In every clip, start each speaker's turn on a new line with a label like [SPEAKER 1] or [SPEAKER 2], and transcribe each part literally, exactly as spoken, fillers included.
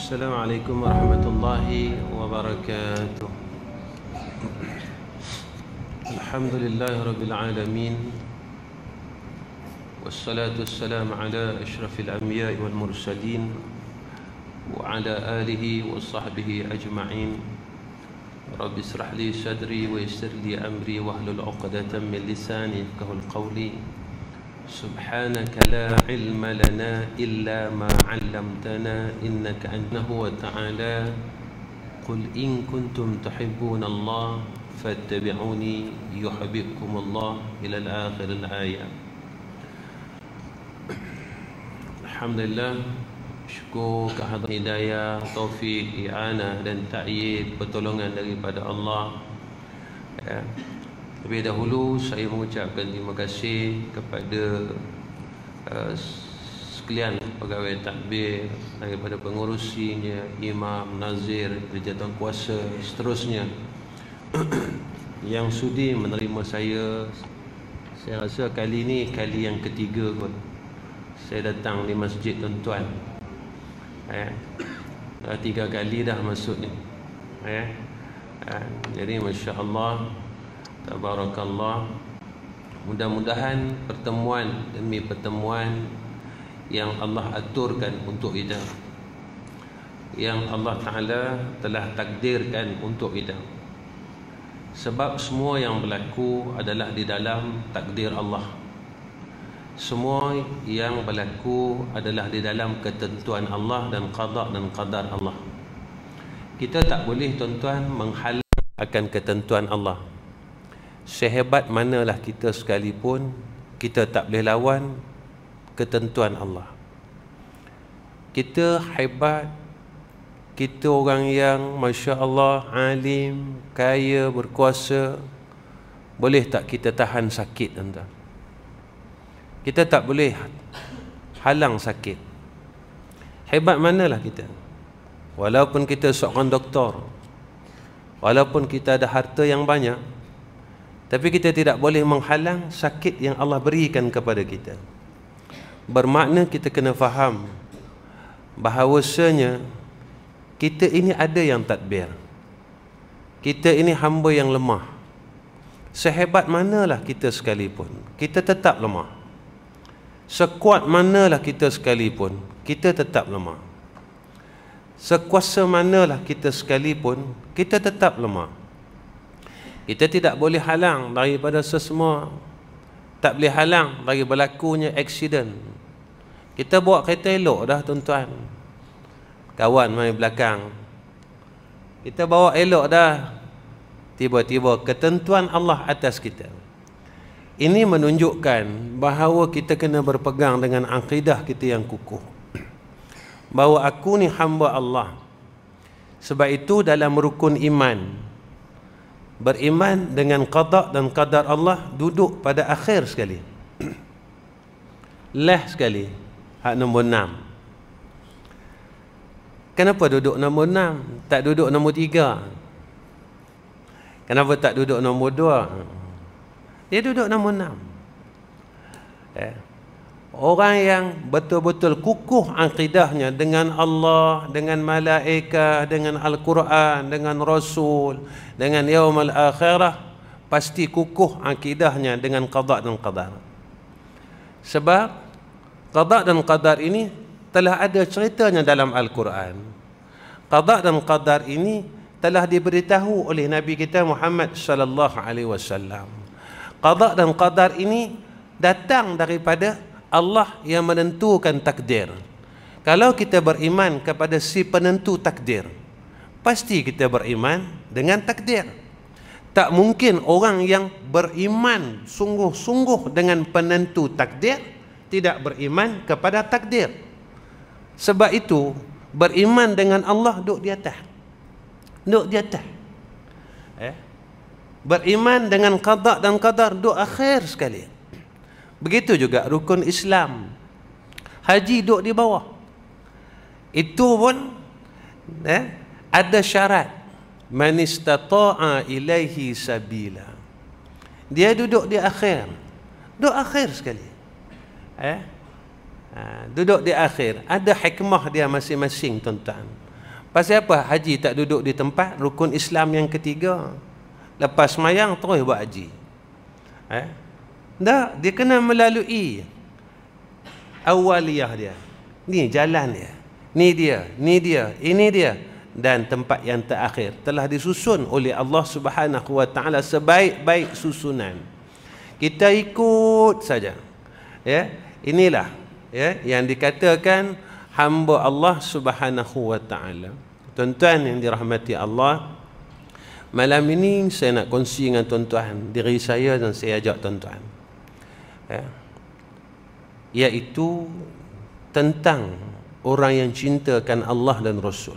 [SPEAKER 1] Assalamualaikum warahmatullahi wabarakatuh. Alhamdulillahi rabbil alamin. Wassalatu wassalamu ala asyrafil anbiya'i wal mursalin wa ala alihi wa sahbihi ajma'in. Rabbi israh li sadri wa yassir li amri wahlul 'uqdatam min lisani yafqahul qawli. Subhanaka la ilma lana illa ma 'allamtana innaka antahu wa ta'ala. Qul in kuntum tuhibbuna Allah fattabi'uni yuhibbukum Allah ila al-akhir al-ayat. Alhamdulillah, syukur kehadiran hidayah, taufik, i'anah dan ta'yid, pertolongan daripada Allah. Ya. Lebih dahulu saya mengucapkan terima kasih kepada uh, sekalian pegawai takbir, daripada pengurusinya, imam, nazir, jawatan kuasa, seterusnya yang sudi menerima saya. Saya rasa kali ini kali yang ketiga kot saya datang di masjid tuan-tuan. Eh, tiga kali dah maksudnya. Eh, eh, jadi masya-Allah, tabarakallah. Mudah-mudahan pertemuan demi pertemuan yang Allah aturkan untuk kita, yang Allah Ta'ala telah takdirkan untuk kita. Sebab semua yang berlaku adalah di dalam takdir Allah. Semua yang berlaku adalah di dalam ketentuan Allah dan qada dan qadar Allah. Kita tak boleh tuan-tuan menghalang akan ketentuan Allah. Sehebat manalah kita sekalipun, kita tak boleh lawan ketentuan Allah. Kita hebat, kita orang yang Masya Allah alim, kaya, berkuasa, boleh tak kita tahan sakit tuan-tuan? Kita tak boleh halang sakit. Hebat manalah kita, walaupun kita seorang doktor, walaupun kita ada harta yang banyak, tapi kita tidak boleh menghalang sakit yang Allah berikan kepada kita. Bermakna kita kena faham bahawasanya kita ini ada yang tadbir. Kita ini hamba yang lemah. Sehebat manalah kita sekalipun, kita tetap lemah. Sekuat manalah kita sekalipun, kita tetap lemah. Sekuasa manalah kita sekalipun, kita tetap lemah. Kita tidak boleh halang daripada sesemua. Tak boleh halang dari berlakunya aksiden. Kita bawa kereta elok dah tuan-tuan, kawan main belakang, kita bawa elok dah, tiba-tiba ketentuan Allah atas kita. Ini menunjukkan bahawa kita kena berpegang dengan akidah kita yang kukuh, bahawa aku ni hamba Allah. Sebab itu dalam rukun iman, beriman dengan qada dan qadar Allah duduk pada akhir sekali. Last sekali, hak nombor enam. Kenapa duduk nombor enam, tak duduk nombor tiga? Kenapa tak duduk nombor dua? Dia duduk nombor enam. Eh. Orang yang betul-betul kukuh akidahnya dengan Allah, dengan malaikat, dengan Al-Quran, dengan Rasul, dengan yaumul akhirah, pasti kukuh akidahnya dengan qada dan qadar. Sebab qada dan qadar ini telah ada ceritanya dalam Al-Quran. Qada dan qadar ini telah diberitahu oleh Nabi kita Muhammad sallallahu alaihi wasallam. Qada dan qadar ini datang daripada Allah yang menentukan takdir. Kalau kita beriman kepada si penentu takdir, pasti kita beriman dengan takdir. Tak mungkin orang yang beriman sungguh-sungguh dengan penentu takdir tidak beriman kepada takdir. Sebab itu beriman dengan Allah duduk di atas. Duduk di atas. Eh? Beriman dengan qada dan qadar duduk akhir sekali. Begitu juga rukun Islam. Haji duduk di bawah. Itu pun eh, ada syarat. Man istata'a ilaihi sabila. Dia duduk di akhir. Duduk akhir sekali. Eh? Ha, duduk di akhir. Ada hikmah dia masing-masing tuan-tuan. Pasal apa haji tak duduk di tempat rukun Islam yang ketiga? Lepas semayang terus buat haji. Eh? Tak, dia kena melalui awaliyah dia. Ni jalan dia. Ni dia, ni dia, ini dia. Dan tempat yang terakhir telah disusun oleh Allah Subhanahu wa taala sebaik-baik susunan. Kita ikut saja. Ya, inilah ya yang dikatakan hamba Allah Subhanahu wa taala. Tuan-tuan yang dirahmati Allah, malam ini saya nak kongsi dengan tuan-tuan diri saya dan saya ajak tuan-tuan. Ya. Iaitu tentang orang yang cintakan Allah dan Rasul.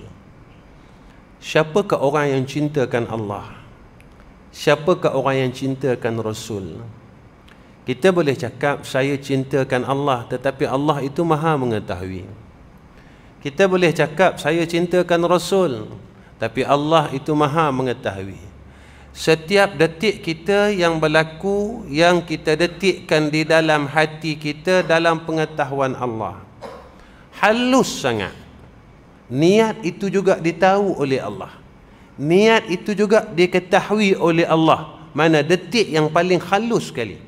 [SPEAKER 1] Siapakah orang yang cintakan Allah? Siapakah orang yang cintakan Rasul? Kita boleh cakap saya cintakan Allah, tetapi Allah itu maha mengetahui. Kita boleh cakap saya cintakan Rasul, tapi Allah itu maha mengetahui. Setiap detik kita yang berlaku, yang kita detikkan di dalam hati kita, dalam pengetahuan Allah. Halus sangat. Niat itu juga ditahu oleh Allah. Niat itu juga diketahui oleh Allah. Mana detik yang paling halus sekali,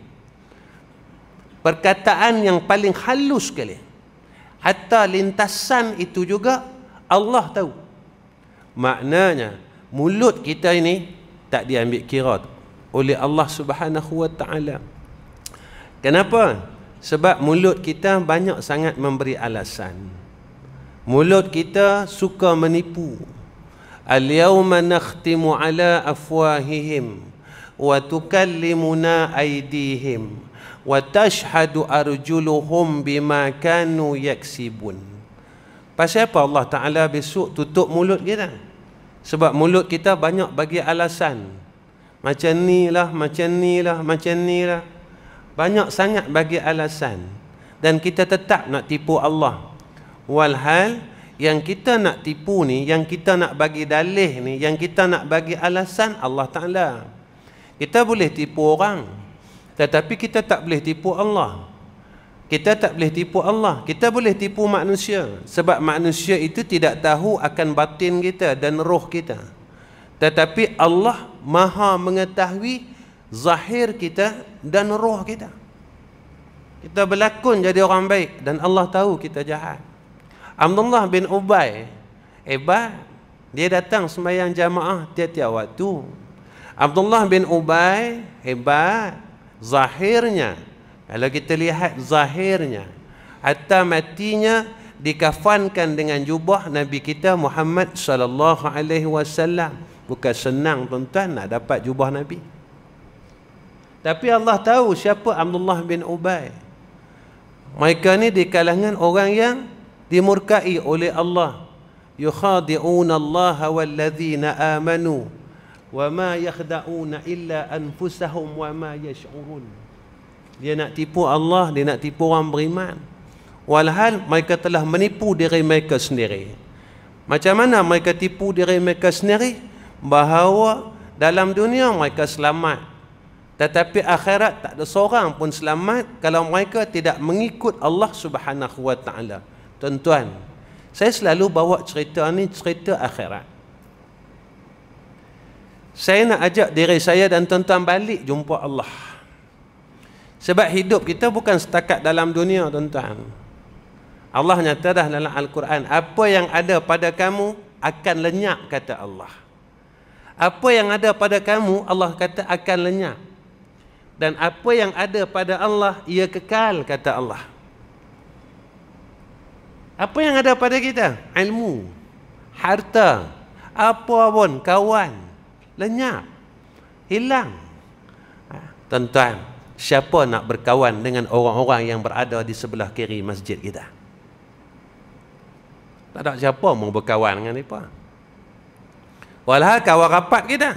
[SPEAKER 1] perkataan yang paling halus sekali, hatta lintasan itu juga Allah tahu. Maknanya mulut kita ini tak diambil kira oleh Allah Subhanahu wa taala. Kenapa? Sebab mulut kita banyak sangat memberi alasan. Mulut kita suka menipu. Al-yawma nakhtimu ala afwahihim wa tukallimuna aydihim wa tashhadu arjuluhum bima kanu yaksibun. Pasal apa Allah Ta'ala besok tutup mulut kita? Sebab mulut kita banyak bagi alasan. Macam ni lah, macam ni lah, macam ni lah. Banyak sangat bagi alasan. Dan kita tetap nak tipu Allah. Walhal yang kita nak tipu ni, yang kita nak bagi dalih ni, yang kita nak bagi alasan Allah Ta'ala. Kita boleh tipu orang, tetapi kita tak boleh tipu Allah. Kita tak boleh tipu Allah. Kita boleh tipu manusia. Sebab manusia itu tidak tahu akan batin kita dan roh kita. Tetapi Allah maha mengetahui zahir kita dan roh kita. Kita berlakon jadi orang baik dan Allah tahu kita jahat. Abdullah bin Ubay hebat. Dia datang sembahyang jamaah tiap-tiap waktu. Abdullah bin Ubay hebat. Zahirnya, kalau kita lihat zahirnya, hatta matinya dikafankan dengan jubah Nabi kita Muhammad sallallahu alaihi wasallam. Bukan senang tuan-tuan nak dapat jubah Nabi. Tapi Allah tahu siapa Abdullah bin Ubay. Mereka ni di kalangan orang yang dimurkai oleh Allah. Yukhadi'una Allah walladzina amanu wa ma yakhda'una illa anfusahum wa ma yash'urun. Dia nak tipu Allah, dia nak tipu orang beriman. Walhal mereka telah menipu diri mereka sendiri. Macam mana mereka tipu diri mereka sendiri? Bahawa dalam dunia mereka selamat, tetapi akhirat tak ada seorang pun selamat kalau mereka tidak mengikut Allah Subhanahu wa taala. Tuan-tuan, saya selalu bawa cerita ni cerita akhirat. Saya nak ajak diri saya dan tuan-tuan balik jumpa Allah. Sebab hidup kita bukan setakat dalam dunia, tuan-tuan. Allah nyata dah dalam Al-Quran, apa yang ada pada kamu akan lenyap, kata Allah. Apa yang ada pada kamu, Allah kata akan lenyap. Dan apa yang ada pada Allah, ia kekal, kata Allah. Apa yang ada pada kita? Ilmu, harta, apa pun, kawan, lenyap, hilang. Tuan-tuan, siapa nak berkawan dengan orang-orang yang berada di sebelah kiri masjid kita? Tak ada siapa mau berkawan dengan mereka. Walhal kawan rapat kita,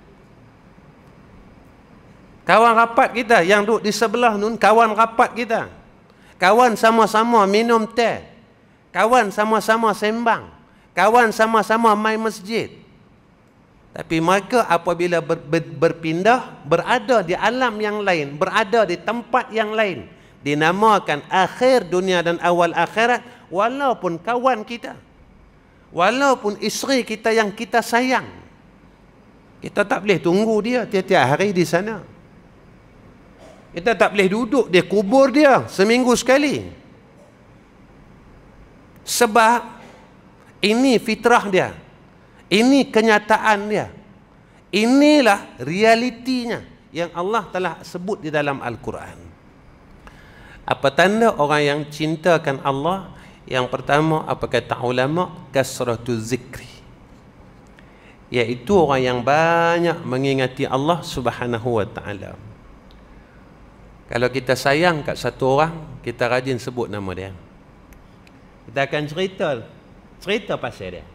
[SPEAKER 1] kawan rapat kita yang duduk di sebelah nun, kawan rapat kita, kawan sama-sama minum teh, kawan sama-sama sembang, kawan sama-sama main masjid. Tapi mereka apabila ber, ber, berpindah, berada di alam yang lain, berada di tempat yang lain, dinamakan akhir dunia dan awal akhirat, walaupun kawan kita, Walaupun isteri kita yang kita sayang, kita tak boleh tunggu dia tiap-tiap hari di sana. Kita tak boleh duduk dia kubur dia seminggu sekali. Sebab ini fitrah dia. Ini kenyataan dia. Inilah realitinya yang Allah telah sebut di dalam Al-Quran. Apa tanda orang yang cintakan Allah? Yang pertama, apa kata ulama? Kasratu zikri. Iaitu orang yang banyak mengingati Allah Subhanahu wa ta'ala. Kalau kita sayang kat satu orang, kita rajin sebut nama dia. Kita akan cerita cerita pasal dia.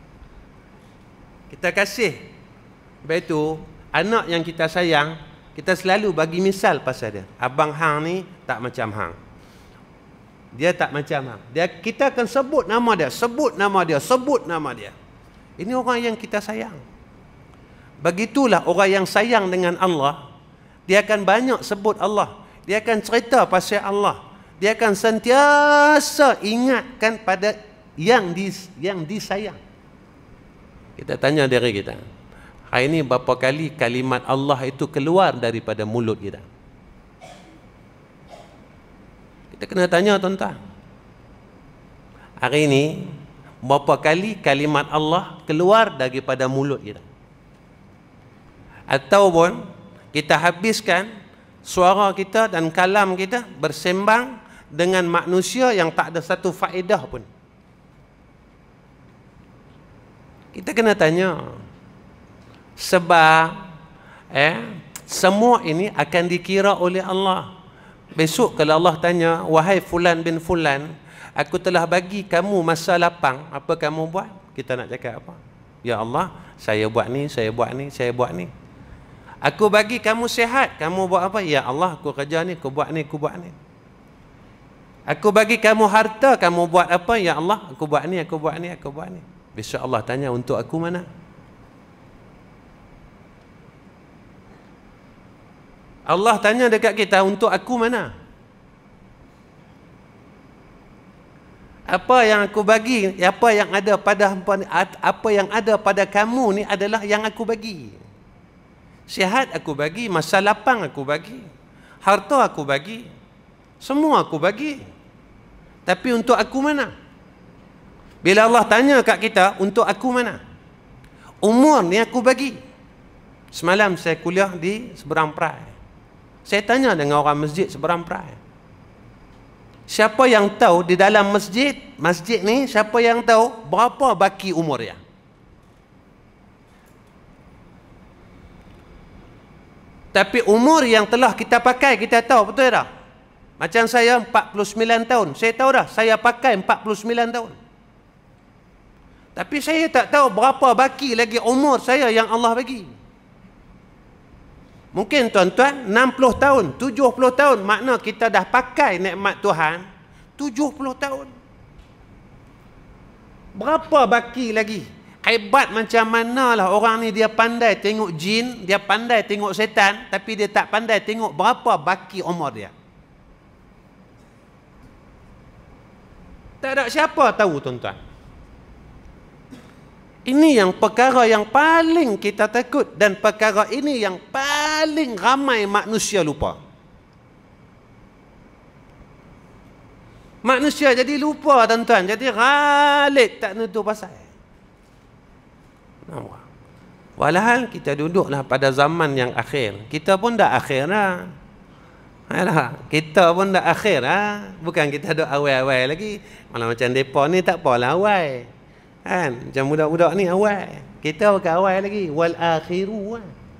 [SPEAKER 1] Kita kasih. Lepas itu, anak yang kita sayang, kita selalu bagi misal pasal dia. Abang hang ni tak macam hang. Dia tak macam hang. Dia, kita akan sebut nama dia, sebut nama dia, sebut nama dia. Ini orang yang kita sayang. Begitulah orang yang sayang dengan Allah, dia akan banyak sebut Allah. Dia akan cerita pasal Allah. Dia akan sentiasa ingatkan pada yang dis, yang disayang. Kita tanya diri kita, hari ini berapa kali kalimat Allah itu keluar daripada mulut kita? Kita kena tanya tuan-tuan. Hari ini berapa kali kalimat Allah keluar daripada mulut kita? Ataupun kita habiskan suara kita dan kalam kita bersembang dengan manusia yang tak ada satu faedah pun. Kita kena tanya. Sebab eh, semua ini akan dikira oleh Allah. Besok kalau Allah tanya, wahai fulan bin fulan, aku telah bagi kamu masa lapang, apa kamu buat? Kita nak cakap apa? Ya Allah, saya buat ni, saya buat ni, saya buat ni. Aku bagi kamu sihat, kamu buat apa? Ya Allah, aku kerja ni, aku buat ni, aku buat ni. Aku bagi kamu harta, kamu buat apa? Ya Allah, aku buat ni, aku buat ni, aku buat ni. Besok Allah tanya, untuk aku mana? Allah tanya dekat kita, untuk aku mana? Apa yang aku bagi, apa yang ada pada apa yang ada pada kamu ni adalah yang aku bagi. Sihat aku bagi, masa lapang aku bagi, harta aku bagi, semua aku bagi. Tapi untuk aku mana? Bila Allah tanya kat kita, untuk aku mana? Umur ni aku bagi. Semalam saya kuliah di Seberang Perai. Saya tanya dengan orang masjid Seberang Perai, siapa yang tahu di dalam masjid, masjid ni siapa yang tahu berapa baki umur dia? Tapi umur yang telah kita pakai kita tahu, betul tak? Macam saya empat puluh sembilan tahun, saya tahu dah saya pakai empat puluh sembilan tahun. Tapi saya tak tahu berapa baki lagi umur saya yang Allah bagi. Mungkin tuan-tuan enam puluh tahun, tujuh puluh tahun, makna kita dah pakai nikmat Tuhan tujuh puluh tahun. Berapa baki lagi? Hebat macam manalah orang ni, dia pandai tengok jin, dia pandai tengok setan, tapi dia tak pandai tengok berapa baki umur dia. Tak ada siapa tahu tuan-tuan. Ini yang perkara yang paling kita takut, dan perkara ini yang paling ramai manusia lupa. Manusia jadi lupa tuan-tuan, jadi ghalib tak nutup pasal. Walhal kita duduklah pada zaman yang akhir. Kita pun dah akhir dah. Alah, kita pun dah akhir dah. Bukan kita duduk awal-awal lagi. Malah macam mereka ni tak apalah awal. Kan? Macam budak-budak ni awal. Kita bukan awal lagi. Wal akhiru.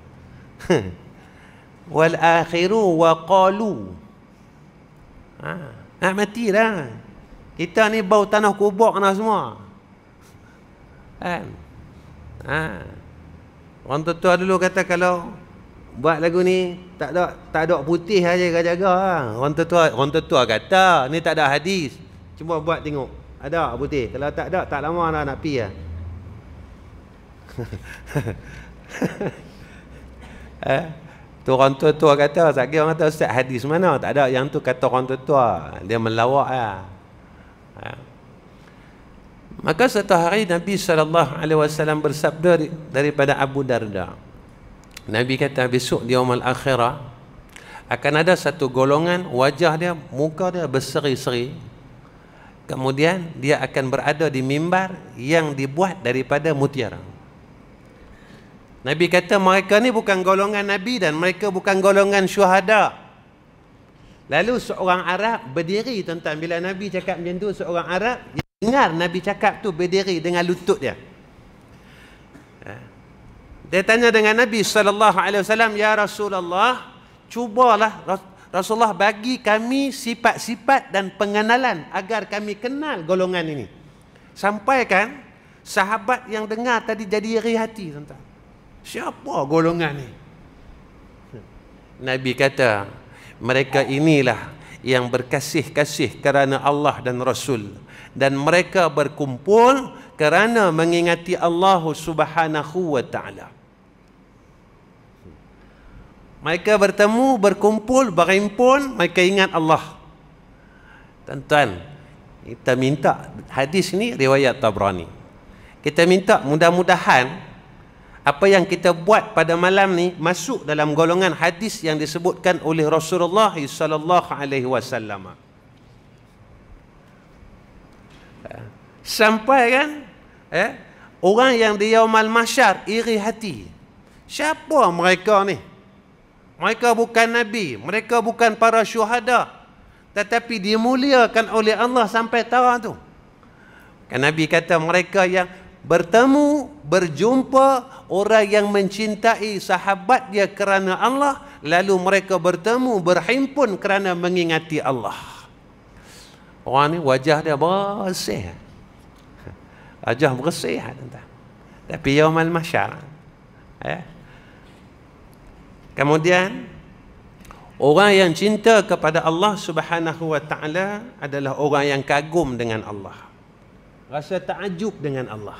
[SPEAKER 1] Wal akhiru wa qalu. Ha, nak mati dah. Kita ni bau tanah kubur dah semua. Kan? Ha. Orang tua dulu kata kalau buat lagu ni tak ada tak ada putih aja jaga-jaga lah. Orang tua orang tua kata ni tak ada hadis. Cuba buat tengok. Ada putih. Kalau tak ada, tak lama dah nak pi lah. eh, tu orang tua-tua kata, sakit orang kata, Ustaz hadis mana? Tak ada, yang tu kata orang tua-tua. Dia melawak lah. Ha. Maka satu hari Nabi sallallahu alaihi wasallam bersabda daripada Abu Darda. Nabi kata besok di yaumul akhirah akan ada satu golongan wajah dia, muka dia berseri-seri. Kemudian dia akan berada di mimbar yang dibuat daripada mutiara. Nabi kata mereka ni bukan golongan Nabi dan mereka bukan golongan syuhada. Lalu seorang Arab berdiri, tuan-tuan, bila Nabi cakap macam tu, seorang Arab dengar Nabi cakap tu, berdiri dengan lutut dia. Dia tanya dengan Nabi sallallahu alaihi wasallam, "Ya Rasulullah, cubalah Rasulullah bagi kami sifat-sifat dan pengenalan agar kami kenal golongan ini." Sampaikan sahabat yang dengar tadi jadi iri hati, tuan-tuan. Siapa golongan ni? Nabi kata, mereka inilah yang berkasih-kasih kerana Allah dan Rasul, dan mereka berkumpul kerana mengingati Allah Subhanahu wa taala. Mereka bertemu, berkumpul, berhimpun, mereka ingat Allah. Tuan-tuan, kita minta, hadis ini riwayat Tabrani. Kita minta mudah-mudahan apa yang kita buat pada malam ni masuk dalam golongan hadis yang disebutkan oleh Rasulullah sallallahu alaihi wasallam. Sampai kan eh, orang yang di yaumul mahsyar iri hati. Siapa mereka ni? Mereka bukan Nabi, mereka bukan para syuhada, tetapi dimuliakan oleh Allah sampai tawa tu. Kan Nabi kata mereka yang bertemu, berjumpa orang yang mencintai sahabat dia kerana Allah, lalu mereka bertemu, berhimpun kerana mengingati Allah. Orang ni wajah dia bersih. Wajah bersih, tuan-tuan. Tapi yaumul mahsyar. Eh? Kemudian orang yang cinta kepada Allah Subhanahu wa taala adalah orang yang kagum dengan Allah. Rasa takjub dengan Allah.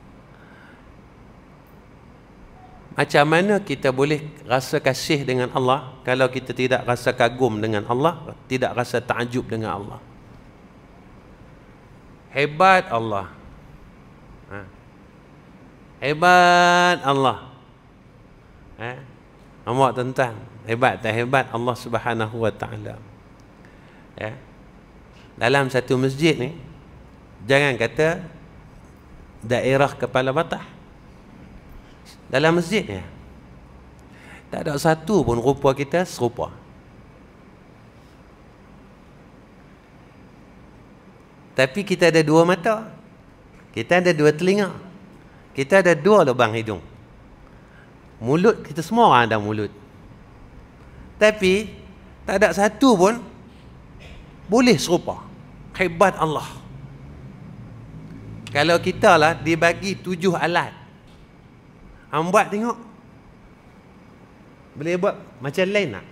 [SPEAKER 1] Macam mana kita boleh rasa kasih dengan Allah kalau kita tidak rasa kagum dengan Allah, tidak rasa takjub dengan Allah? Hebat Allah. Ha. Hebat Allah. Ha. Nampak, tuan-tuan? Hebat tak hebat Allah Subhanahu wa taala? Ya. Dalam satu masjid ni, jangan kata daerah Kepala Batah. Dalam masjid ni tak ada satu pun rupa kita serupa. Tapi kita ada dua mata, kita ada dua telinga, kita ada dua lubang hidung. Mulut, kita semua orang ada mulut. Tapi tak ada satu pun boleh serupa. Hebat Allah. Kalau kita lah dibagi tujuh alat, hang buat tengok, boleh buat macam lain tak?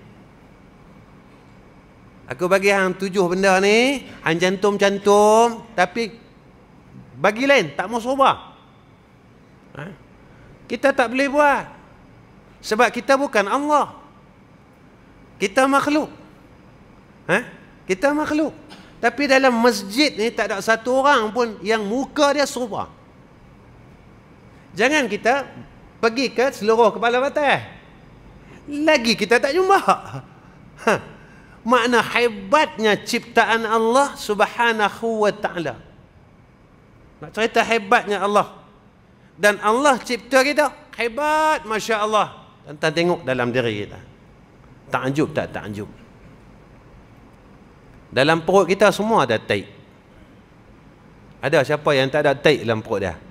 [SPEAKER 1] Aku bagi hang tujuh benda ni, hang cantum-cantum, tapi bagi lain, tak mau serupa. Ha? Kita tak boleh buat. Sebab kita bukan Allah. Kita makhluk. Ha? Kita makhluk. Tapi dalam masjid ni tak ada satu orang pun yang muka dia serupa. Jangan kita pergi ke seluruh Kepala Batah, lagi kita tak jumpa. Ha. Makna hebatnya ciptaan Allah Subhanahu wa taala. Nak cerita hebatnya Allah. Dan Allah cipta kita hebat, Masya Allah. Tuan-tuan tengok dalam diri kita. Takjub tak takjub? Dalam perut kita semua ada taik. Ada siapa yang tak ada taik dalam perut dia?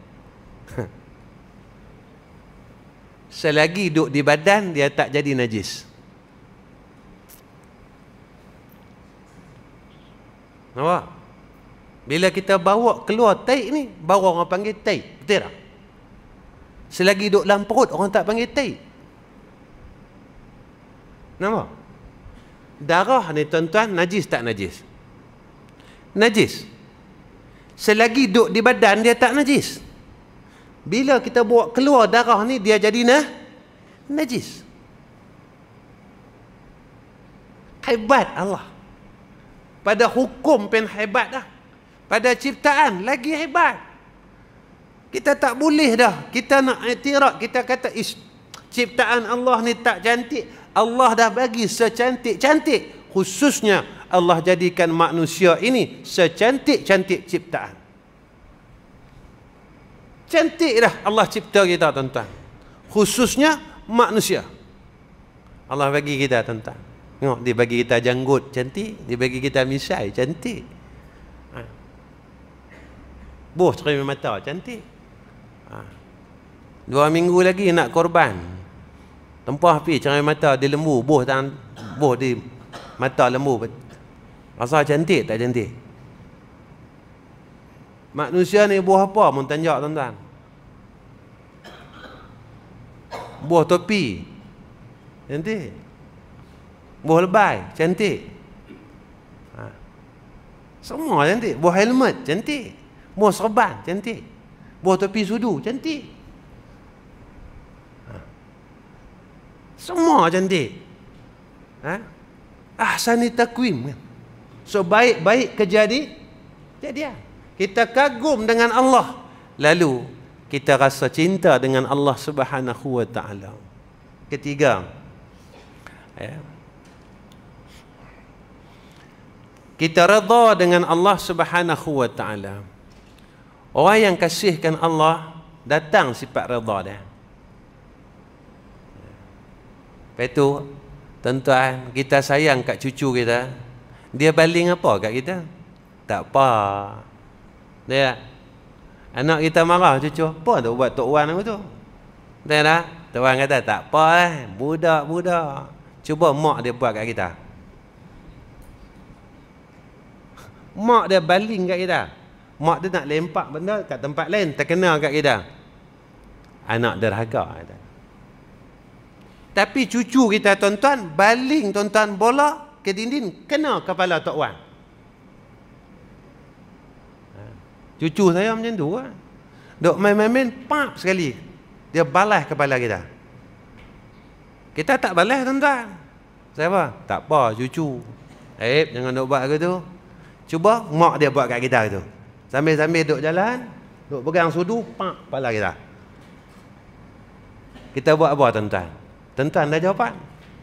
[SPEAKER 1] Selagi duduk di badan, dia tak jadi najis. Nampak? Bila kita bawa keluar taik ni, baru orang panggil taik. Betul tak? Selagi duduk dalam perut, orang tak panggil taik. Nampak? Darah ni, tuan-tuan, najis tak najis? Najis. Selagi duduk di badan, dia tak najis. Bila kita bawa keluar darah ni, dia jadi nah, najis. Hebat Allah. Pada hukum pun hebat dah. Pada ciptaan lagi hebat. Kita tak boleh dah. Kita nak iktiraf, kita kata ish, ciptaan Allah ni tak cantik. Allah dah bagi secantik-cantik. Khususnya Allah jadikan manusia ini secantik-cantik ciptaan. Cantik dah Allah cipta kita, tuan-tuan. Khususnya manusia. Allah bagi kita, tuan-tuan. Tengok, dia bagi kita janggut cantik, dia bagi kita misai cantik. Ha. Boh cermin mata cantik. Ha. Dua minggu lagi nak korban. Tempah api cermin mata dia lembu, boh tangan, boh di mata lembu. Rasa cantik tak cantik? Manusia ni boh apa mun tanjak, tuan-tuan? Boh topi cantik. Boh lebay cantik. Ha. Semua cantik. Boh helmet cantik. Boh serban cantik. Boh topi sudu cantik. Ha. Semua cantik. Ha? Ahsani takwim kan. So baik-baik kejadi jadian. Kita kagum dengan Allah, lalu kita rasa cinta dengan Allah Subhanahu wa taala. Ketiga, ya, kita redha dengan Allah Subhanahu wa taala. Orang yang kasihkan Allah, datang sifat redha dia. Lepas tu, tuan-tuan, kita sayang kat cucu kita, dia baling apa kat kita? Tak apa. Dia, anak kita marah cucu, apa tu buat Tok Wan aku tu? Dia dah, Tok Wan kata tak apa lah, budak-budak. Cuba mak dia buat kat kita. Mak dia baling kat kita. Mak dia nak lempak benda kat tempat lain, terkena kat kita. Anak derhaka kata. Tapi cucu kita, tuan-tuan, baling tuan-tuan bola ke dinding, kena kepala Tok Wan. Cucu saya macam tu lah. Duk main-main, pap sekali dia balas kepala kita. Kita tak balas, tuan-tuan. Saya apa? Tak apa, cucu. Eh, jangan duk buat ke tu. Cuba mak dia buat kat kita tu. Sambil-sambil duk jalan, duk pegang sudu, pap kepala kita. Kita buat apa, tuan-tuan? Tuan-tuan dah jawapan.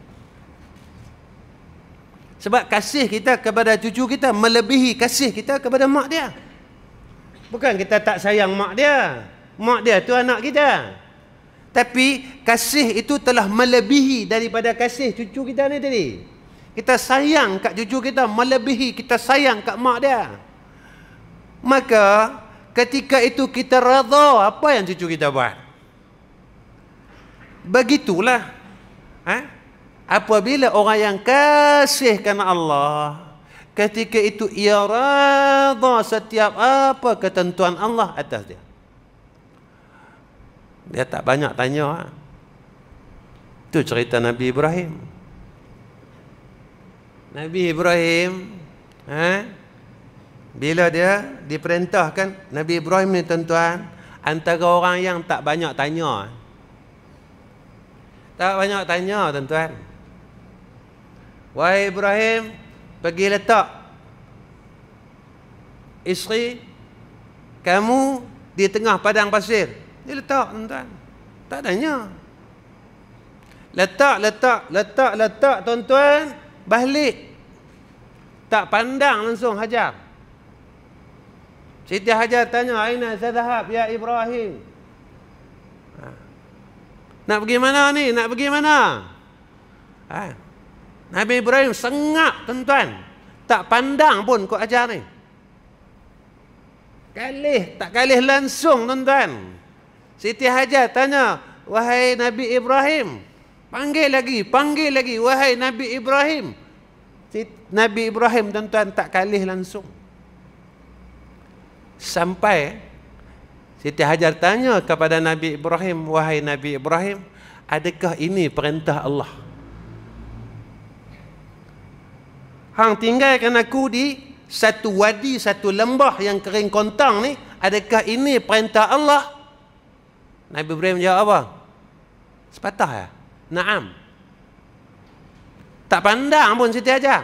[SPEAKER 1] Sebab kasih kita kepada cucu kita melebihi kasih kita kepada mak dia. Bukan kita tak sayang mak dia. Mak dia tu anak kita. Tapi kasih itu telah melebihi daripada kasih cucu kita ni tadi. Kita sayang kat cucu kita melebihi kita sayang kat mak dia. Maka ketika itu kita redha apa yang cucu kita buat. Begitulah. Ha? Apabila orang yang kasihkan Allah, ketika itu ia redha setiap apa ketentuan Allah atas dia. Dia tak banyak tanya. Itu cerita Nabi Ibrahim. Nabi Ibrahim, ha? Bila dia diperintahkan, Nabi Ibrahim ni, tuan-tuan, antara orang yang tak banyak tanya. Tak banyak tanya, tuan-tuan. Wahai Ibrahim, pergi letak isteri kamu di tengah padang pasir. Dia letak, tuan-tuan. Tak tanya. Letak, letak, letak, letak, tuan-tuan. Balik. Tak pandang langsung hajar. Siti Hajar tanya, aina sadhab ya Ibrahim? Ha. Nak pergi mana ni? Nak pergi mana? Ha. Nabi Ibrahim sengak, tuan-tuan. Tak pandang pun kau ajar ni. Kalih, tak kalih langsung, tuan-tuan. Siti Hajar tanya, wahai Nabi Ibrahim. Panggil lagi, panggil lagi, wahai Nabi Ibrahim. Nabi Ibrahim, tuan-tuan, tak kalih langsung. Sampai Siti Hajar tanya kepada Nabi Ibrahim, wahai Nabi Ibrahim, adakah ini perintah Allah? Hang tinggalkan aku di satu wadi, satu lembah yang kering kontang ni, adakah ini perintah Allah? Nabi Ibrahim jawab apa? Sepatah ya? Naam. Tak pandang pun Siti Hajar.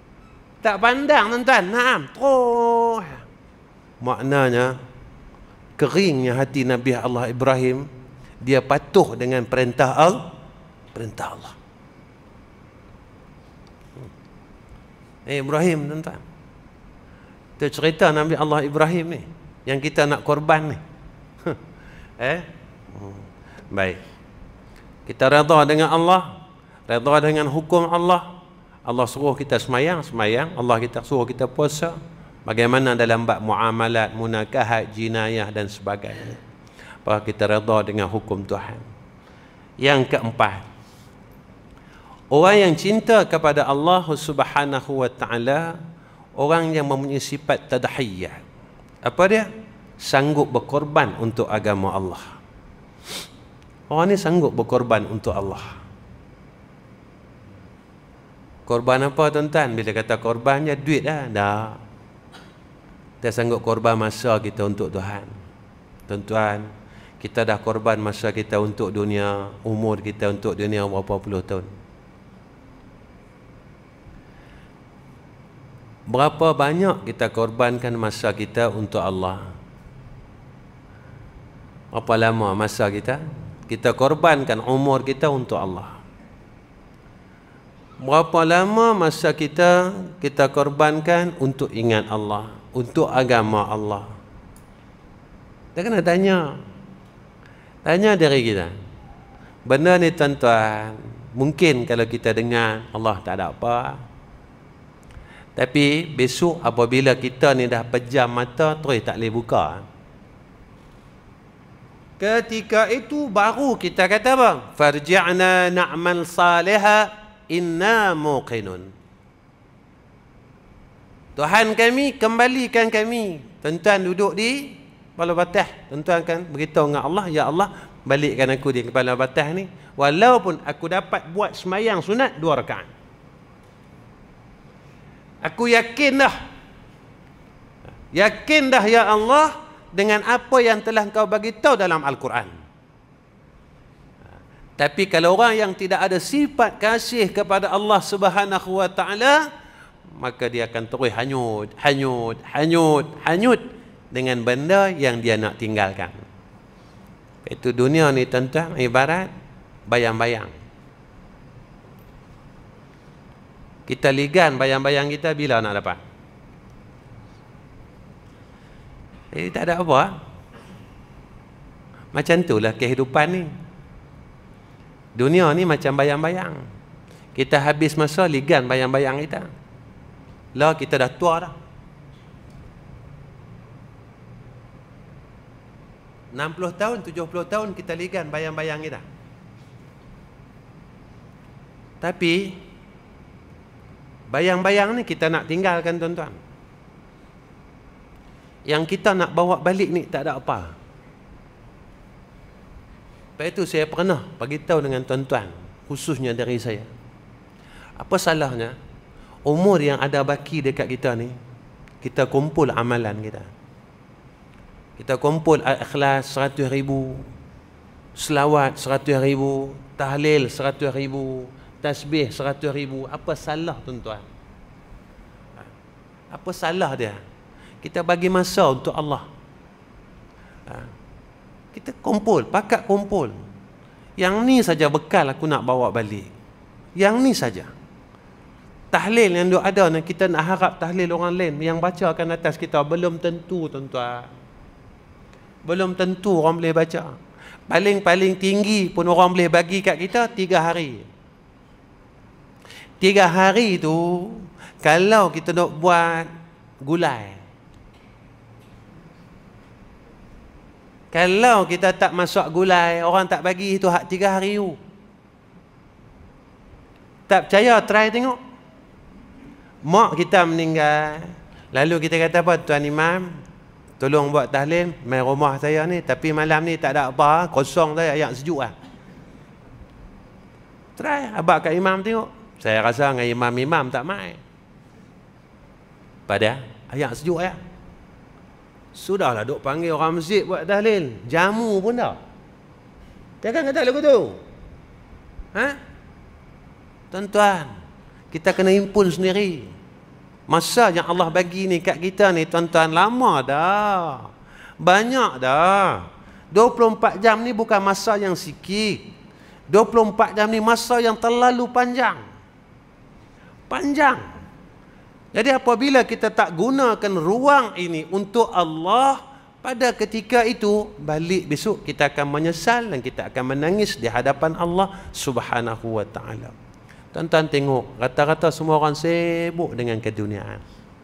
[SPEAKER 1] Tak pandang, tuan-tuan. Naam. Terus. Maknanya keringnya hati Nabi Allah Ibrahim, dia patuh dengan perintah Allah, perintah Allah. Eh Ibrahim, tuan-tuan, itu cerita Nabi Allah Ibrahim ni, yang kita nak korban ni. eh baik, kita redha dengan Allah, redha dengan hukum Allah. Allah suruh kita semayang, semayang. Allah kita suruh kita puasa. Bagaimana dalam bab muamalat, munakahat, jinayah dan sebagainya, bahawa kita redha dengan hukum Tuhan. Yang keempat, orang yang cinta kepada Allah Subhanahu wa taala, orang yang mempunyai sifat tadhiyah. Apa dia? Sanggup berkorban untuk agama Allah. Orang ni sanggup berkorban untuk Allah. Korban apa, tuan-tuan? Bila kata korban, ya duit dah. Dah. Kita sanggup korban masa kita untuk Tuhan. Tuan-tuan, kita dah korban masa kita untuk dunia, umur kita untuk dunia berapa puluh tahun. Berapa banyak kita korbankan masa kita untuk Allah? Berapa lama masa kita? Kita korbankan umur kita untuk Allah. Berapa lama masa kita kita korbankan untuk ingat Allah, untuk agama Allah? Kita kena tanya. Tanya diri kita. Benda ni, tuan-tuan, mungkin kalau kita dengar Allah tak ada apa. Tapi besok apabila kita ni dah pejam mata, terus tak boleh buka. Ketika itu baru kita kata apa? Farji'na na'mal salihah inna muqinun. Tuhan kami, kembalikan kami. Tuan-tuan duduk di kepala batah, tuan-tuan kan beritahu dengan Allah, ya Allah, balikkan aku di kepala batah ni, walaupun aku dapat buat semayang sunat dua rakaat. Aku yakin dah, yakin dah ya Allah dengan apa yang telah Engkau bagi tahu dalam Al-Quran. Tapi kalau orang yang tidak ada sifat kasih kepada Allah Subhanahu wa taala, maka dia akan terus hanyut, hanyut, hanyut, hanyut dengan benda yang dia nak tinggalkan. Itu dunia ni, tuan-tuan, ibarat bayang-bayang. Kita ligan bayang-bayang kita bila nak dapat? Eh, tak ada apa. Macam itulah kehidupan ni. Dunia ni macam bayang-bayang. Kita habis masa ligan bayang-bayang kita. Lah kita dah tua dah. enam puluh tahun, tujuh puluh tahun kita ligan bayang-bayang kita. Tapi bayang-bayang ni kita nak tinggalkan, tuan-tuan. Yang kita nak bawa balik ni tak ada apa. Sebab itu saya pernah bagi tahu dengan tuan-tuan, khususnya dari saya, apa salahnya umur yang ada baki dekat kita ni, kita kumpul amalan kita. Kita kumpul ikhlas seratus ribu, selawat seratus ribu, tahlil seratus ribu, tasbih seratus ribu. Apa salah, tuan-tuan? Apa salah dia? Kita bagi masa untuk Allah. Kita kumpul, pakat kumpul. Yang ni saja bekal aku nak bawa balik. Yang ni saja. Tahlil yang ada ni, kita nak harap tahlil orang lain yang bacakan atas kita, belum tentu, tuan-tuan. Belum tentu orang boleh baca. Paling-paling tinggi pun orang boleh bagi kat kita tiga hari. Tiga hari tu, kalau kita nak buat gulai, kalau kita tak masuk gulai, orang tak bagi itu hak tiga hari tu. Tak percaya, try tengok. Mak kita meninggal, lalu kita kata apa? Tuan Imam, tolong buat tahlil main rumah saya ni, tapi malam ni tak ada apa, kosong saya, ayat sejuk lah. Try, abang kat imam tengok. Saya rasa dengan imam-imam tak main. Pada ayat sejuk ayat. Sudahlah duk panggil orang masjid buat tahlil, jamu pun dah. Jangan kata lagu tu. Ha? Tuan-tuan, kita kena impun sendiri. Masa yang Allah bagi ni kat kita ni, tuan-tuan, lama dah. Banyak dah. dua puluh empat jam ni bukan masa yang sikit. dua puluh empat jam ni masa yang terlalu panjang. Panjang. Jadi apabila kita tak gunakan ruang ini untuk Allah, pada ketika itu, balik besok kita akan menyesal dan kita akan menangis di hadapan Allah Subhanahu wa ta'ala. Tuan-tuan tengok, rata-rata semua orang sibuk dengan keduniaan.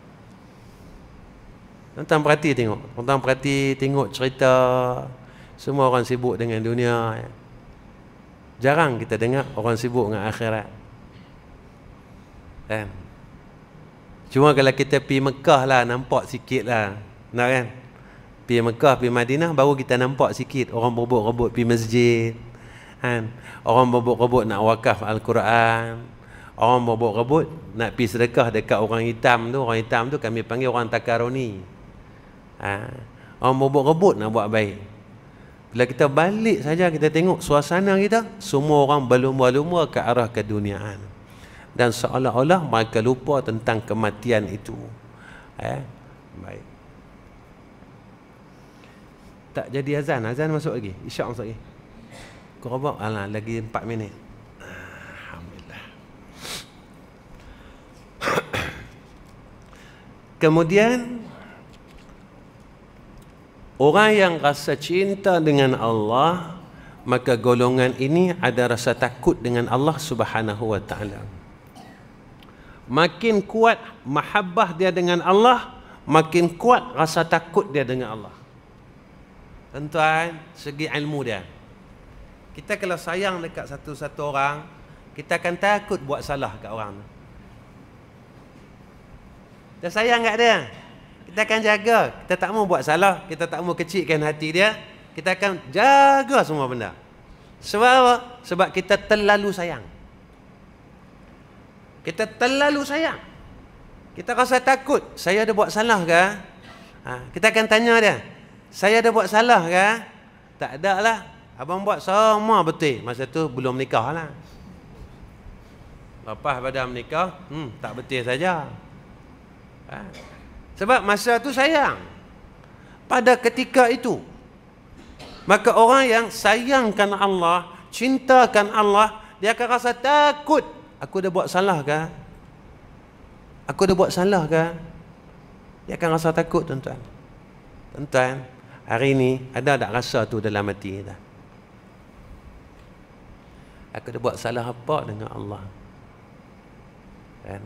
[SPEAKER 1] Tuan-tuan perhati tengok. Tuan-tuan perhati tengok cerita. Semua orang sibuk dengan dunia. Jarang kita dengar orang sibuk dengan akhirat. Kan? Cuma kalau kita pergi Mekah lah, nampak sikit lah. Nak kan? Pergi Mekah, pergi Madinah, baru kita nampak sikit. Orang berebut-rebut pergi masjid. Kan? Orang berebut-rebut nak wakaf Al-Quran. Orang berebut-rebut nak pergi sedekah dekat orang hitam tu. Orang hitam tu kami panggil orang takaruni. Ha. Orang berebut-rebut nak buat baik. Bila kita balik saja, kita tengok suasana kita, semua orang berlumba-lumba ke arah keduniaan. Dan seolah-olah mereka lupa tentang kematian itu. Eh? Baik. Tak jadi azan. Azan masuk lagi. Isyak masuk lagi. Kau buat alah, lagi empat minit. Alhamdulillah. Kemudian orang yang rasa cinta dengan Allah, maka golongan ini ada rasa takut dengan Allah Subhanahu wa ta'ala. Makin kuat mahabbah dia dengan Allah, makin kuat rasa takut dia dengan Allah. Tuan-tuan, segi ilmu dia. Kita kalau sayang dekat satu-satu orang, kita akan takut buat salah kat orang tu. Kita sayang kat dia, kita akan jaga. Kita tak mau buat salah, kita tak mau kecilkan hati dia. Kita akan jaga semua benda. Sebab apa? Sebab kita terlalu sayang. Kita terlalu sayang. Kita rasa takut. Saya ada buat salah ke? Ha, kita akan tanya dia, saya ada buat salah ke? Tak ada lah. Abang buat semua betul. Masa tu belum nikah lah. Lepas pada menikah, hmm, tak betul saja. Ha. Sebab masa tu sayang. Pada ketika itu, maka orang yang sayangkan Allah, cintakan Allah, dia akan rasa takut. Aku dah buat salah ke? Aku dah buat salah ke? Dia akan rasa takut, tuan-tuan. Tuan-tuan, hari ini ada tak rasa tu dalam hati kita? Aku dah buat salah apa dengan Allah? Kan?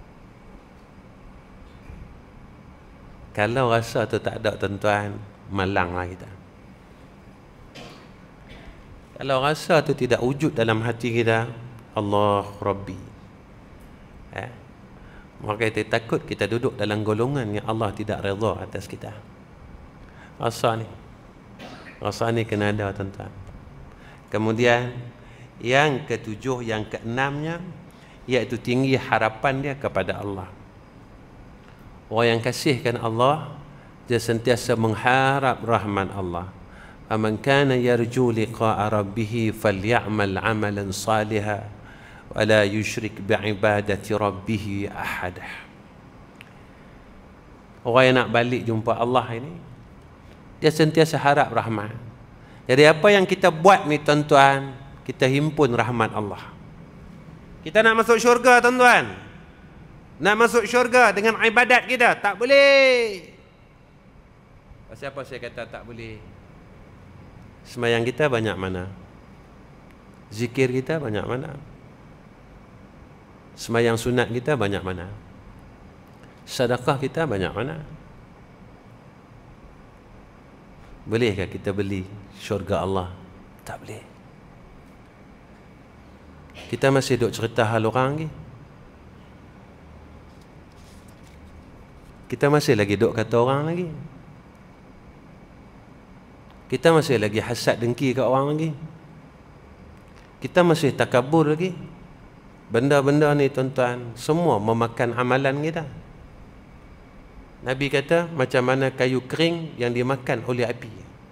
[SPEAKER 1] Kalau rasa tu tak ada, tuan-tuan, malanglah kita. Kalau rasa tu tidak wujud dalam hati kita, Allah Rabbi, eh, maka kita takut kita duduk dalam golongan yang Allah tidak redha atas kita. Rasa ni, rasa ni kena ada, tuan-tuan. Kemudian yang ketujuh, yang keenamnya, iaitu tinggi harapan dia kepada Allah. Orang yang kasihkan Allah, dia sentiasa mengharap rahmat Allah. Faman kana yarju liqa'a rabbih falyamal 'amalan salihan wa la yusyrik bi'ibadati rabbih ahada. Orang yang nak balik jumpa Allah ini, dia sentiasa harap rahmat. Jadi apa yang kita buat ni, tuan-tuan, kita himpun rahmat Allah. Kita nak masuk syurga, tuan-tuan. Nak masuk syurga dengan ibadat kita, tak boleh. Pasal apa saya kata tak boleh? Semayang kita banyak mana? Zikir kita banyak mana? Semayang sunat kita banyak mana? Sedekah kita banyak mana? Bolehkah kita beli syurga Allah? Tak boleh. Kita masih duk cerita hal orang lagi. Kita masih lagi duk kata orang lagi. Kita masih lagi hasad dengki kat orang lagi. Kita masih takabur lagi. Benda-benda ni, tuan-tuan, semua memakan amalan kita. Nabi kata macam mana kayu kering yang dimakan oleh api.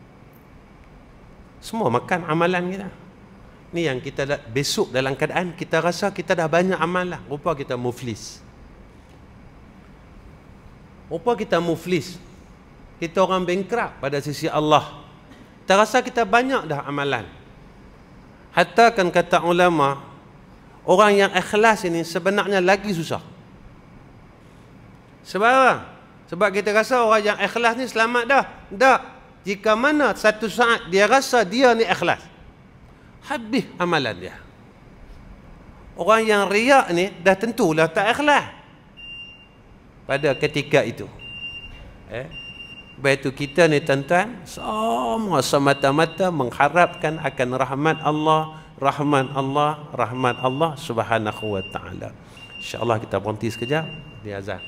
[SPEAKER 1] Semua makan amalan kita. Ni yang kita dah, besok dalam keadaan kita rasa kita dah banyak amal lah. Rupa kita muflis. Rupa kita muflis. kita orang bankrupt pada sisi Allah. Kita rasa kita banyak dah amalan. Hatta kan kata ulama, orang yang ikhlas ini sebenarnya lagi susah. Sebab apa? Sebab kita rasa orang yang ikhlas ni selamat dah. Tak. Jika mana satu saat dia rasa dia ni ikhlas, habis amalan dia. Orang yang riak ni dah tentulah tak ikhlas pada ketika itu. Eh? Sebab itu kita ni tuan-tuan, semua semata-mata mengharapkan akan rahmat Allah, rahmat Allah, rahmat Allah subhanahu wa ta'ala. InsyaAllah kita berhenti sekejap di azan.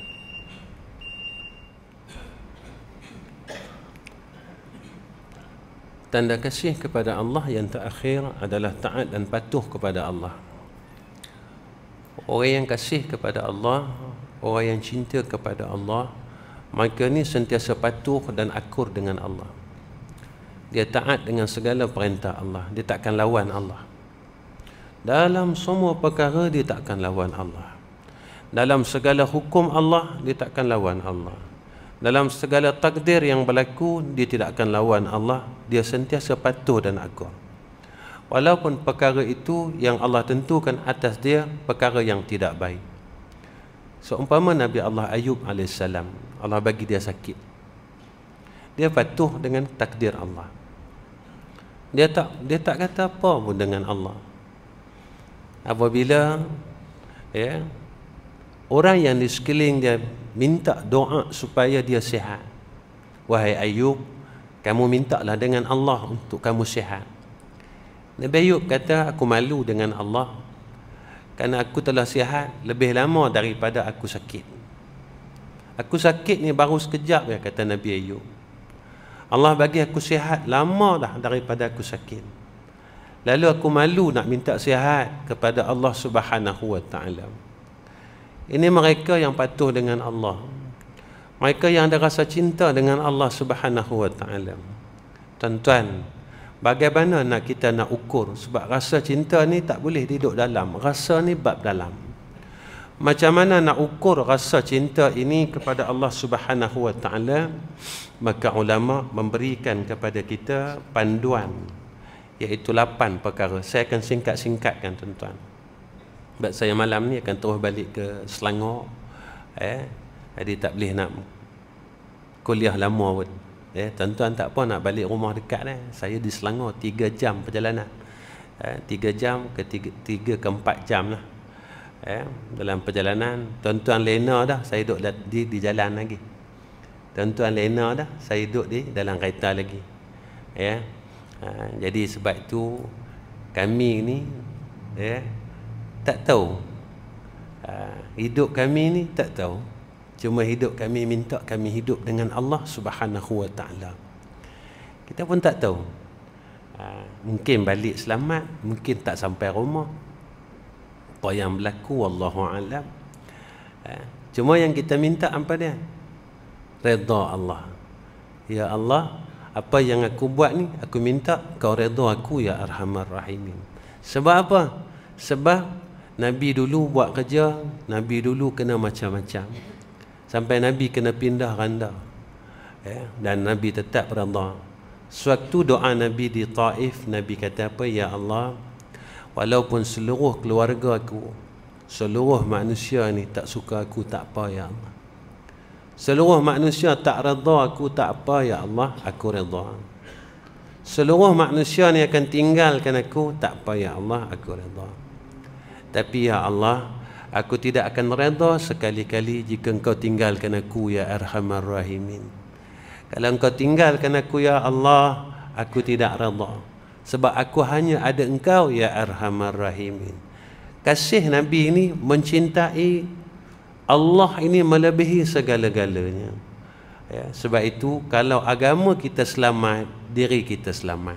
[SPEAKER 1] Tanda kasih kepada Allah yang terakhir adalah taat dan patuh kepada Allah. Orang yang kasih kepada Allah, orang yang cinta kepada Allah, mereka ni sentiasa patuh dan akur dengan Allah. Dia taat dengan segala perintah Allah. Dia takkan lawan Allah. Dalam semua perkara dia takkan lawan Allah. Dalam segala hukum Allah dia takkan lawan Allah. Dalam segala takdir yang berlaku dia tidak akan lawan Allah. Dia sentiasa patuh dan akur. Walaupun perkara itu yang Allah tentukan atas dia perkara yang tidak baik. Seumpama Nabi Allah Ayub alaihissalam, Allah bagi dia sakit. Dia patuh dengan takdir Allah. Dia tak dia tak kata apa pun dengan Allah. Apabila ya, orang yang di sekeliling dia minta doa supaya dia sihat. Wahai Ayub, kamu mintalah dengan Allah untuk kamu sihat. Nabi Ayub kata, aku malu dengan Allah kerana aku telah sihat lebih lama daripada aku sakit. Aku sakit ni baru sekejap ya, kata Nabi Ayub. Allah bagi aku sihat lama dah daripada aku sakit. Lalu aku malu nak minta sihat kepada Allah subhanahu wa ta'ala. Ini mereka yang patuh dengan Allah. Mereka yang ada rasa cinta dengan Allah subhanahu wa ta'ala. Tuan-tuan, bagaimana nak kita nak ukur? Sebab rasa cinta ni tak boleh duduk dalam. Rasa ni bab dalam. Macam mana nak ukur rasa cinta ini kepada Allah subhanahu wa ta'ala? Maka ulama memberikan kepada kita panduan, iaitu lapan perkara. Saya akan singkat-singkatkan tuan-tuan. Sebab saya malam ni akan terus balik ke Selangor. Eh, jadi tak boleh nak kuliah lama pun. Eh, tuan-tuan tak apa nak balik rumah dekat eh. Saya di Selangor tiga jam perjalanan. Eh, tiga jam ke tiga ke empat jam lah. Eh, dalam perjalanan, tuan-tuan lena dah, saya duduk di, di jalan lagi. Tuan-tuan lena dah, saya duduk di dalam kereta lagi. Ya. Ha, jadi sebab itu kami ni ya, tak tahu. Ha, hidup kami ni tak tahu. Cuma hidup kami minta kami hidup dengan Allah subhanahu wa ta'ala. Kita pun tak tahu. Ha, mungkin balik selamat, mungkin tak sampai rumah. Apa yang berlaku wallahu alam. Ha, cuma yang kita minta apa dia? Redha Allah. Ya Allah, apa yang aku buat ni, aku minta kau redha aku ya Arhamar Rahimin. Sebab apa? Sebab Nabi dulu buat kerja, Nabi dulu kena macam-macam. Sampai Nabi kena pindah randa. Ya, dan Nabi tetap redha. Sewaktu doa Nabi di Taif, Nabi kata apa? Ya Allah, walaupun seluruh keluarga aku, seluruh manusia ni tak suka aku, tak apa ya Allah. Seluruh manusia tak redha aku, tak apa ya Allah, aku redha. Seluruh manusia ni akan tinggalkan aku, tak apa ya Allah, aku redha. Tapi ya Allah, aku tidak akan redha sekali-kali jika engkau tinggalkan aku ya Arhamar Rahimin. Kalau engkau tinggalkan aku ya Allah, aku tidak redha. Sebab aku hanya ada engkau ya Arhamar Rahimin. Kasih Nabi ini mencintai Allah ini melebihi segala-galanya. Ya, sebab itu kalau agama kita selamat, diri kita selamat.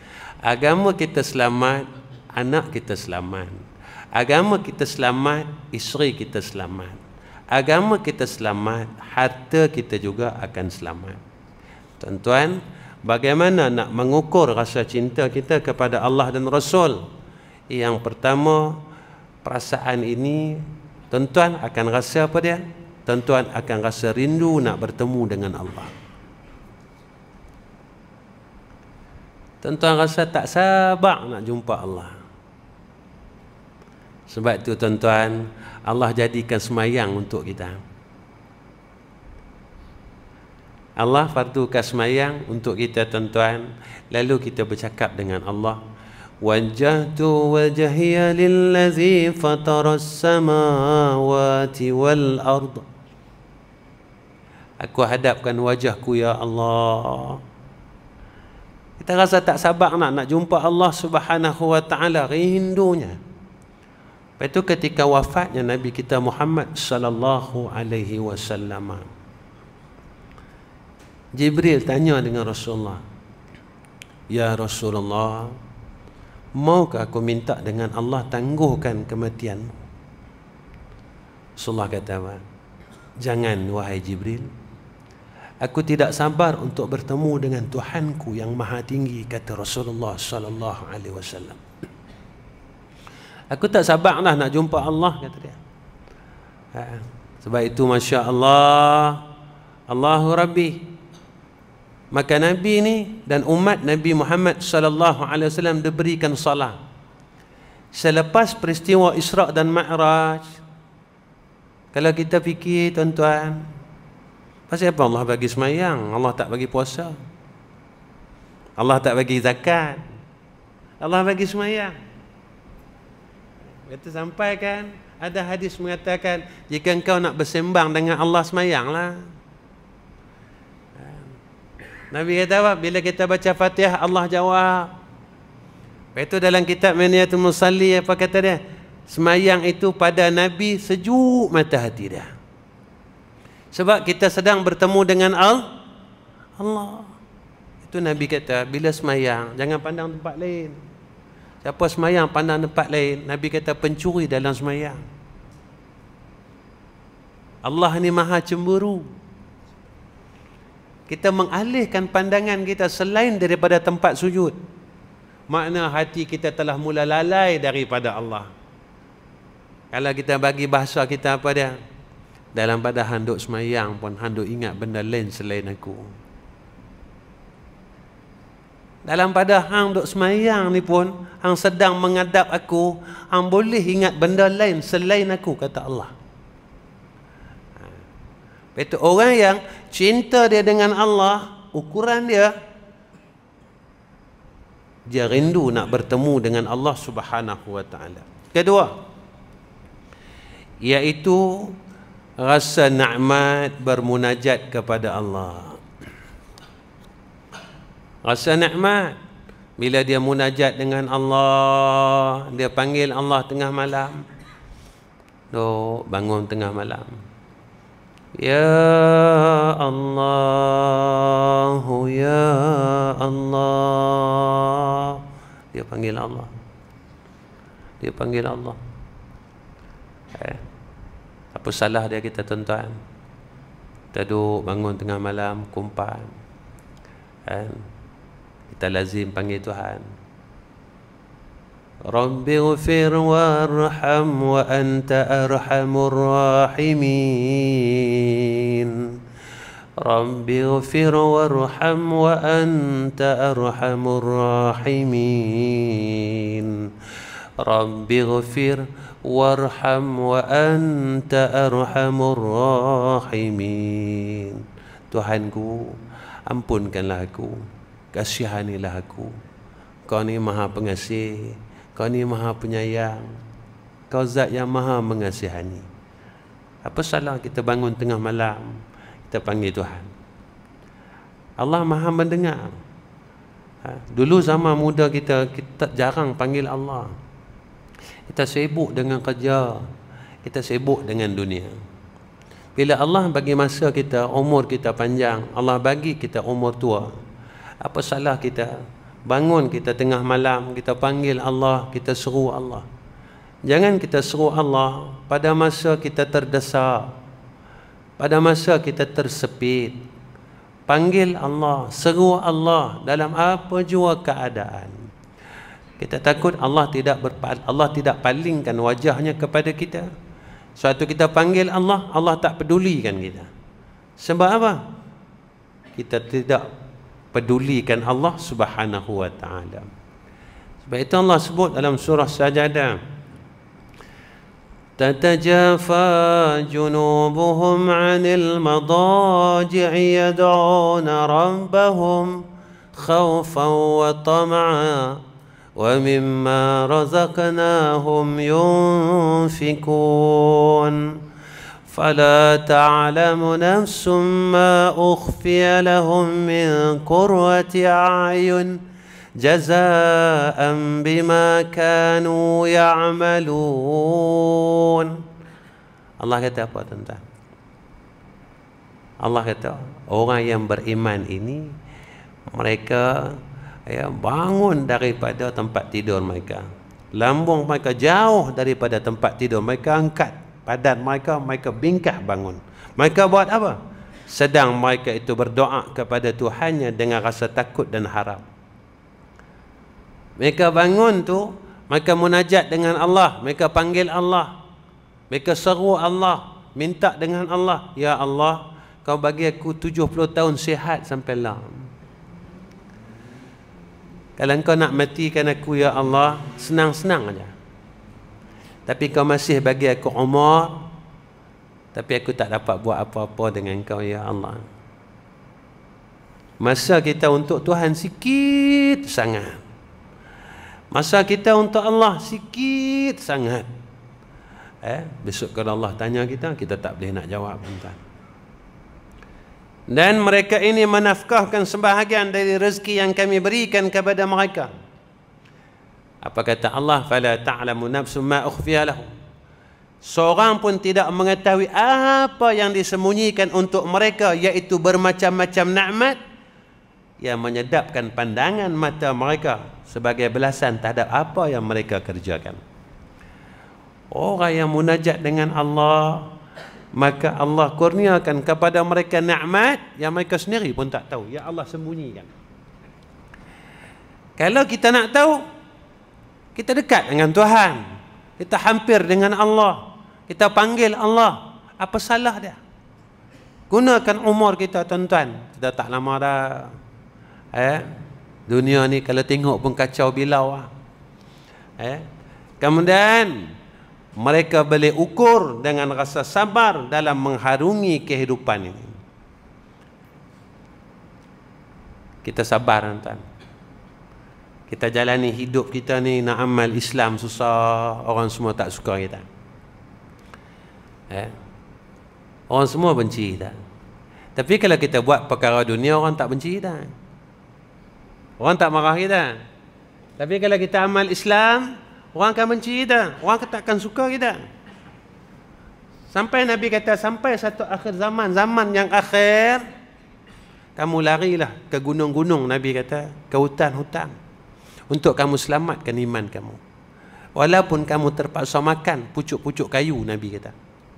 [SPEAKER 1] Agama kita selamat, anak kita selamat. Agama kita selamat, isteri kita selamat. Agama kita selamat, harta kita juga akan selamat. Tuan-tuan, bagaimana nak mengukur rasa cinta kita kepada Allah dan Rasul? Yang pertama, perasaan ini tuan-tuan akan rasa apa dia? Tuan-tuan akan rasa rindu nak bertemu dengan Allah. Tuan-tuan rasa tak sabar nak jumpa Allah. Sebab itu tuan-tuan, Allah jadikan semayang untuk kita. Allah fardukan semayang untuk kita tuan-tuan. Lalu kita bercakap dengan Allah, wajjahtu wajhiya lillazi fataras samawati wal ard. Aku hadapkan wajahku ya Allah. Kita rasa tak sabar nak nak jumpa Allah Subhanahu wa taala, rindunya. Lepas itu ketika wafatnya Nabi kita Muhammad sallallahu alaihi wasallam, Jibril tanya dengan Rasulullah, ya Rasulullah, maukah aku minta dengan Allah tangguhkan kematian? Rasulullah kata, jangan wahai Jibril, aku tidak sabar untuk bertemu dengan Tuhanku yang maha tinggi, kata Rasulullah sallallahu alaihi wasallam. Aku tak sabarlah nak jumpa Allah, kata dia. Ha, sebab itu Masya Allah, Allahu Rabbi. Maka Nabi ni dan umat Nabi Muhammad sallallahu alaihi wasallam diberikan salat. Selepas peristiwa Isra' dan Mi'raj, kalau kita fikir tuan-tuan, pasal apa Allah bagi semayang, Allah tak bagi puasa, Allah tak bagi zakat, Allah bagi semayang. Kita sampai kan ada hadis mengatakan, jika engkau nak bersembang dengan Allah, semayanglah. Nabi kata apa? Bila kita baca Fatihah, Allah jawab. Lepas itu dalam kitab Maniyatul Musalli, apa kata dia? Semayang itu pada Nabi sejuk mata hati dia. Sebab kita sedang bertemu dengan Allah. Itu Nabi kata, bila semayang, jangan pandang tempat lain. Siapa semayang pandang tempat lain, Nabi kata pencuri dalam semayang. Allah ni maha cemburu. Kita mengalihkan pandangan kita selain daripada tempat sujud, makna hati kita telah mula lalai daripada Allah. Kalau kita bagi bahasa kita apa dia? Dalam pada handuk semayang pun handuk ingat benda lain selain aku. Dalam pada hang duk semayang ni pun, hang sedang menghadap aku, hang boleh ingat benda lain selain aku, kata Allah. Itu orang yang cinta dia dengan Allah, ukuran dia, dia rindu nak bertemu dengan Allah Subhanahu wa taala. Kedua, iaitu rasa nikmat bermunajat kepada Allah. Rasa nikmat bila dia munajat dengan Allah, dia panggil Allah tengah malam. Duk bangun tengah malam, ya Allah, ya Allah. Dia panggil Allah. Dia panggil Allah. Eh, apa salah dia kita tuan-tuan? Kita duduk bangun tengah malam, kumpan. Eh, kita lazim panggil Tuhan. Rabbi ghfir warham wa anta arhamur rahimin. Rabbi ghfir warham wa anta arhamur rahimin. Rabbi ghfir warham wa anta arhamur rahimin. Tuhanku, ampunkanlah aku, kasihanilah aku. Kau ni maha pengasih, Kau ni maha penyayang, Kau zat yang maha mengasihani. Apa salah kita bangun tengah malam, kita panggil Tuhan? Allah maha mendengar. Ha, dulu zaman muda kita, kita jarang panggil Allah. Kita sibuk dengan kerja, kita sibuk dengan dunia. Bila Allah bagi masa kita, umur kita panjang, Allah bagi kita umur tua, apa salah kita bangun kita tengah malam, kita panggil Allah, kita seru Allah? Jangan kita seru Allah pada masa kita terdesak, pada masa kita tersepit. Panggil Allah, seru Allah dalam apa jua keadaan. Kita takut Allah tidak berpa- Allah tidak palingkan wajahnya kepada kita. Suatu kita panggil Allah, Allah tak pedulikan kita. Sebab apa? Kita tidak pedulikan Allah Subhanahu wa taala. Sebab itu Allah sebut dalam surah Sajadah, tatajafa junubuhum 'anil madaji'i yad'una rabbahum khawfan wa tam'a wa mimma razaqnahum yunfikun fala ta'lamu nafsum ma ukhfiya lahum min qurrati a'yun jazaa'an bima kanu ya'malun. Allah kata apa tuan-tuan? Allah kata orang yang beriman ini mereka ya, bangun daripada tempat tidur mereka, lambung mereka jauh daripada tempat tidur mereka, angkat badan mereka, mereka bingkah bangun. Mereka buat apa? Sedang mereka itu berdoa kepada Tuhannya dengan rasa takut dan harap. Mereka bangun tu, mereka munajat dengan Allah, mereka panggil Allah, mereka seru Allah, minta dengan Allah, ya Allah, kau bagi aku tujuh puluh tahun sihat sampai lah. Kalau kau nak matikan aku ya Allah, senang-senang aja. Tapi kau masih bagi aku umur, tapi aku tak dapat buat apa-apa dengan kau ya Allah. Masa kita untuk Tuhan sikit sangat. Masa kita untuk Allah sikit sangat. Eh, besok kalau Allah tanya kita, kita tak boleh nak jawab, tuan-tuan. Dan mereka ini menafkahkan sebahagian dari rezeki yang kami berikan kepada mereka. Apa kata Allah? Fala ta'lamu nafsum ma ukhfiya lahum. Seorang pun tidak mengetahui apa yang disembunyikan untuk mereka, iaitu bermacam-macam nikmat yang menyedapkan pandangan mata mereka sebagai balasan terhadap apa yang mereka kerjakan. Orang yang munajat dengan Allah, maka Allah kurniakan kepada mereka nikmat yang mereka sendiri pun tak tahu. Ya Allah sembunyikan. Kalau kita nak tahu, kita dekat dengan Tuhan, kita hampir dengan Allah, kita panggil Allah, apa salah dia? Gunakan umur kita, tuan-tuan. Kita tak lama dah. Eh, dunia ni kalau tengok pun kacau bilau lah. Eh, kemudian mereka boleh ukur dengan rasa sabar dalam mengharungi kehidupan ini. Kita sabar, tuan. Kita jalani hidup kita ni, nak amal Islam susah, orang semua tak suka kita. Eh, orang semua benci kita. Tapi kalau kita buat perkara dunia, orang tak benci kita. Orang tak marah kita. Tapi kalau kita amal Islam, orang akan benci kita, orang tak akan suka kita. Sampai Nabi kata, sampai satu akhir zaman, zaman yang akhir, kamu larilah ke gunung-gunung, Nabi kata, ke hutan-hutan, untuk kamu selamatkan iman kamu. Walaupun kamu terpaksa makan pucuk-pucuk kayu, Nabi kata.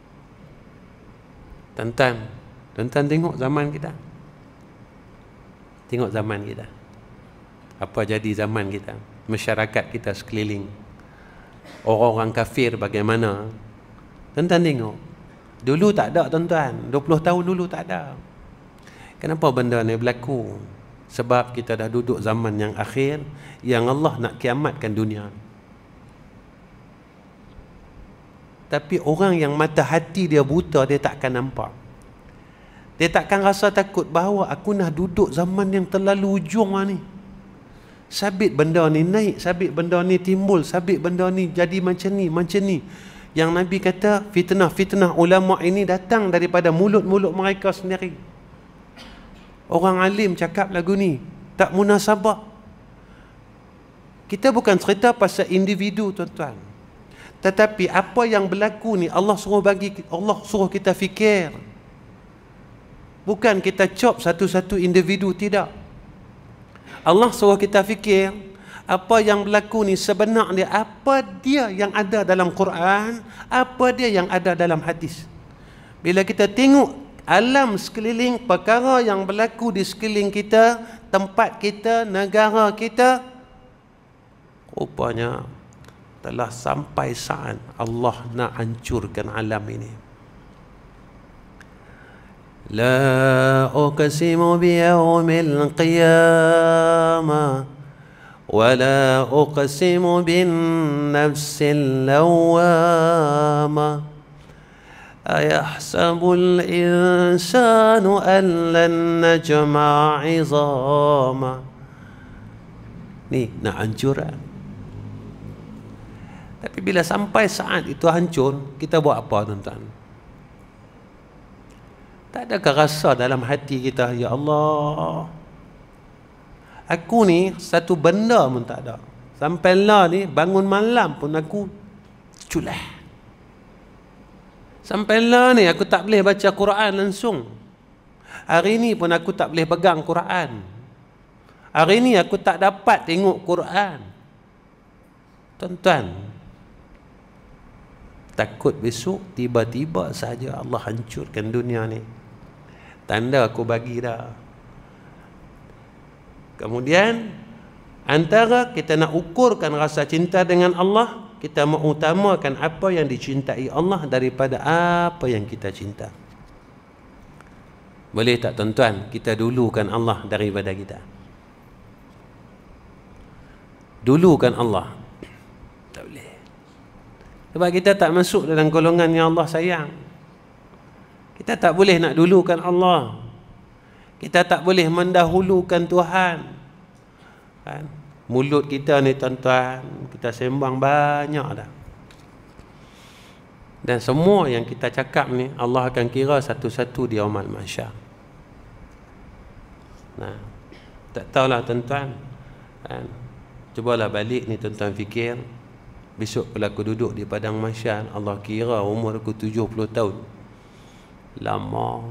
[SPEAKER 1] Tuan-tuan, tuan-tuan tengok zaman kita. Tengok zaman kita. Apa jadi zaman kita? Masyarakat kita sekeliling. Orang-orang kafir bagaimana? Tuan-tuan tengok. Dulu tak ada, tuan-tuan. dua puluh tahun dulu tak ada. Kenapa benda ni berlaku? Sebab kita dah duduk zaman yang akhir, yang Allah nak kiamatkan dunia. Tapi orang yang mata hati dia buta, dia takkan nampak. Dia takkan rasa takut bahawa aku nak duduk zaman yang terlalu ujung lah ni. Sabit benda ni naik, sabit benda ni timbul, sabit benda ni jadi macam ni, macam ni. Yang Nabi kata fitnah-fitnah ulama ini datang daripada mulut-mulut mereka sendiri. Orang alim cakap lagu ni tak munasabah. Kita bukan cerita pasal individu, tuan-tuan. Tetapi apa yang berlaku ni Allah suruh bagi, Allah suruh kita fikir. Bukan kita cop satu-satu individu, tidak. Allah suruh kita fikir apa yang berlaku ni sebenarnya, apa dia yang ada dalam Quran, apa dia yang ada dalam hadis. Bila kita tengok alam sekeliling, perkara yang berlaku di sekeliling kita, tempat kita, negara kita, rupanya telah sampai saat Allah nak hancurkan alam ini. La uqsimu biyawmil qiyamah wa la uqsimu bin nafsil lawwamah ayahsabul insanu an lan najma'a 'idhamah. Ni nak hancur lah. Tapi bila sampai saat itu hancur, kita buat apa tuan-tuan? Tak adakah rasa dalam hati kita, ya Allah, aku ni satu benda pun tak ada. Sampai lah ni bangun malam pun aku culah. Sampai lah ni aku tak boleh baca Quran langsung. Hari ni pun aku tak boleh pegang Quran. Hari ni aku tak dapat tengok Quran. Tuan-tuan, takut besok tiba-tiba saja Allah hancurkan dunia ni. Tanda aku bagi dah. Kemudian antara kita nak ukurkan rasa cinta dengan Allah, kita mengutamakan apa yang dicintai Allah daripada apa yang kita cinta. Boleh tak tuan-tuan kita dulukan Allah daripada kita? Dulukan Allah? Tak boleh. Sebab kita tak masuk dalam golongan yang Allah sayang. Kita tak boleh nak dulukan Allah. Kita tak boleh mendahulukan Tuhan. Kan? Mulut kita ni tuan-tuan, kita sembang banyak dah. Dan semua yang kita cakap ni Allah akan kira satu-satu di yaumul mahsyar. Nah, tak tahulah tuan-tuan. Kan? Cubalah balik ni tuan-tuan fikir. Besok kalau aku duduk di padang mahsyar, Allah kira umur aku tujuh puluh tahun. Lama.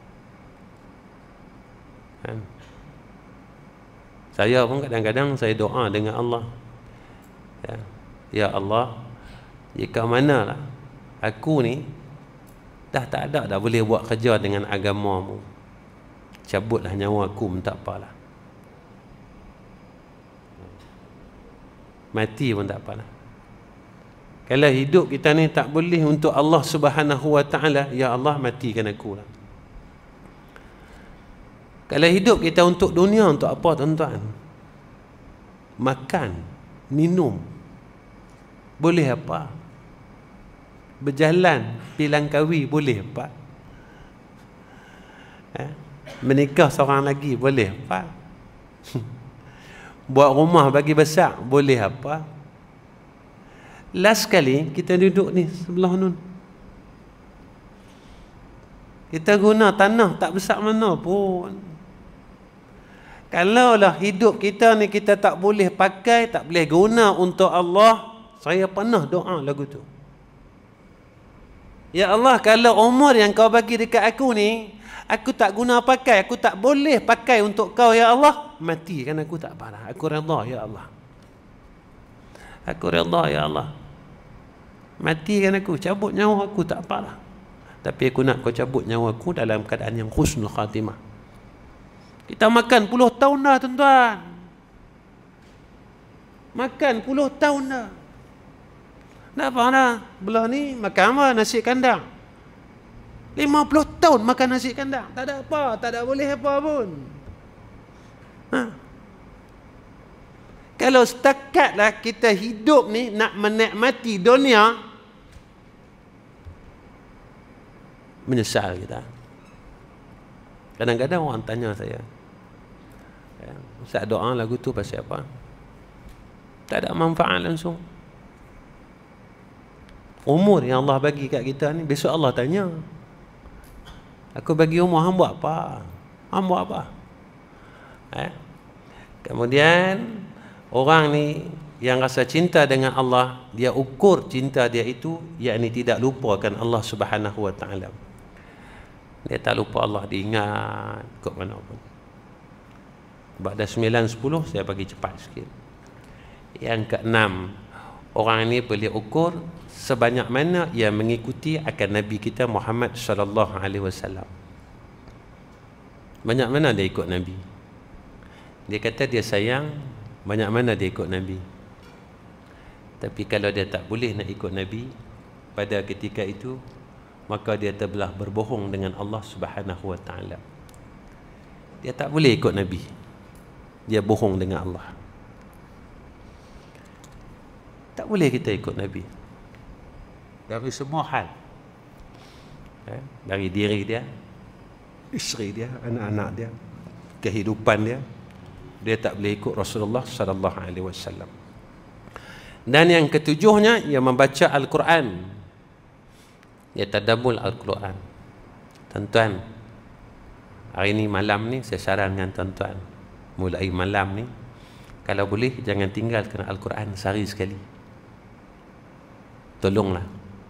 [SPEAKER 1] Kan? Saya pun kadang-kadang saya doa dengan Allah. Ya, ya Allah, jika manalah aku ni dah tak ada dah boleh buat kerja dengan agamamu, cabutlah nyawa aku pun tak apalah. Mati pun tak apalah. Kalau hidup kita ni tak boleh untuk Allah Subhanahu wa taala, ya Allah matikan aku lah. Kalau hidup kita untuk dunia, untuk apa tuan-tuan? Makan, minum. Boleh apa? Berjalan, pilang kawi boleh apa? Eh? Menikah seorang lagi boleh apa? Buat rumah bagi besar boleh apa? Last kali kita duduk ni sebelah nun, kita guna tanah tak besar mana pun. Kalaulah hidup kita ni kita tak boleh pakai, tak boleh guna untuk Allah, saya pernah doa lagu tu. Ya Allah, kalau umur yang kau bagi dekat aku ni, aku tak guna pakai, aku tak boleh pakai untuk kau ya Allah, matikan aku tak apa. Aku redha ya Allah. Aku redha ya Allah. Matikan aku, cabut nyawa aku tak apalah. Tapi aku nak kau cabut nyawa aku dalam keadaan yang husnul khatimah. Kita makan puluh tahun dah tuan-tuan. Makan puluh tahun dah. Tak apa dah. Belah ni makan apa? Nasi kandang. lima puluh tahun makan nasi kandang. Tak ada apa. Tak ada boleh apa pun. Ha. Kalau setakatlah kita hidup ni nak menikmati dunia, menyesal kita. Kadang-kadang orang tanya saya, Ustaz doa lagu tu pasal apa? Tak ada manfaat langsung. Umur yang Allah bagi kat kita ni, besok Allah tanya, aku bagi umur, hang buat apa? Hang buat apa? Eh? Kemudian orang ni yang rasa cinta dengan Allah, dia ukur cinta dia itu, yakni tidak lupakan Allah Subhanahu wa taala. Dia tak lupa Allah, diingat kok mana pun. Pada sembilan sepuluh saya bagi cepat sikit. Yang keenam, orang ini boleh ukur sebanyak mana ia mengikuti akan Nabi kita Muhammad sallallahu alaihi wasallam. Banyak mana dia ikut Nabi. Dia kata dia sayang, banyak mana dia ikut Nabi. Tapi kalau dia tak boleh nak ikut Nabi pada ketika itu, maka dia telah berbohong dengan Allah Subhanahu wa taala. Dia tak boleh ikut Nabi. Dia bohong dengan Allah. Tak boleh kita ikut Nabi dari semua hal. Eh, dari diri dia, isteri dia, anak-anak dia, kehidupan dia, dia tak boleh ikut Rasulullah sallallahu alaihi wasallam. Dan yang ketujuhnya, ia membaca Al-Quran. Ia tadabbur Al-Quran. Tuan-tuan, hari ni malam ni saya saran dengan tuan-tuan, mulai malam ni kalau boleh jangan tinggalkan Al-Quran sehari sekali. Tolonglah.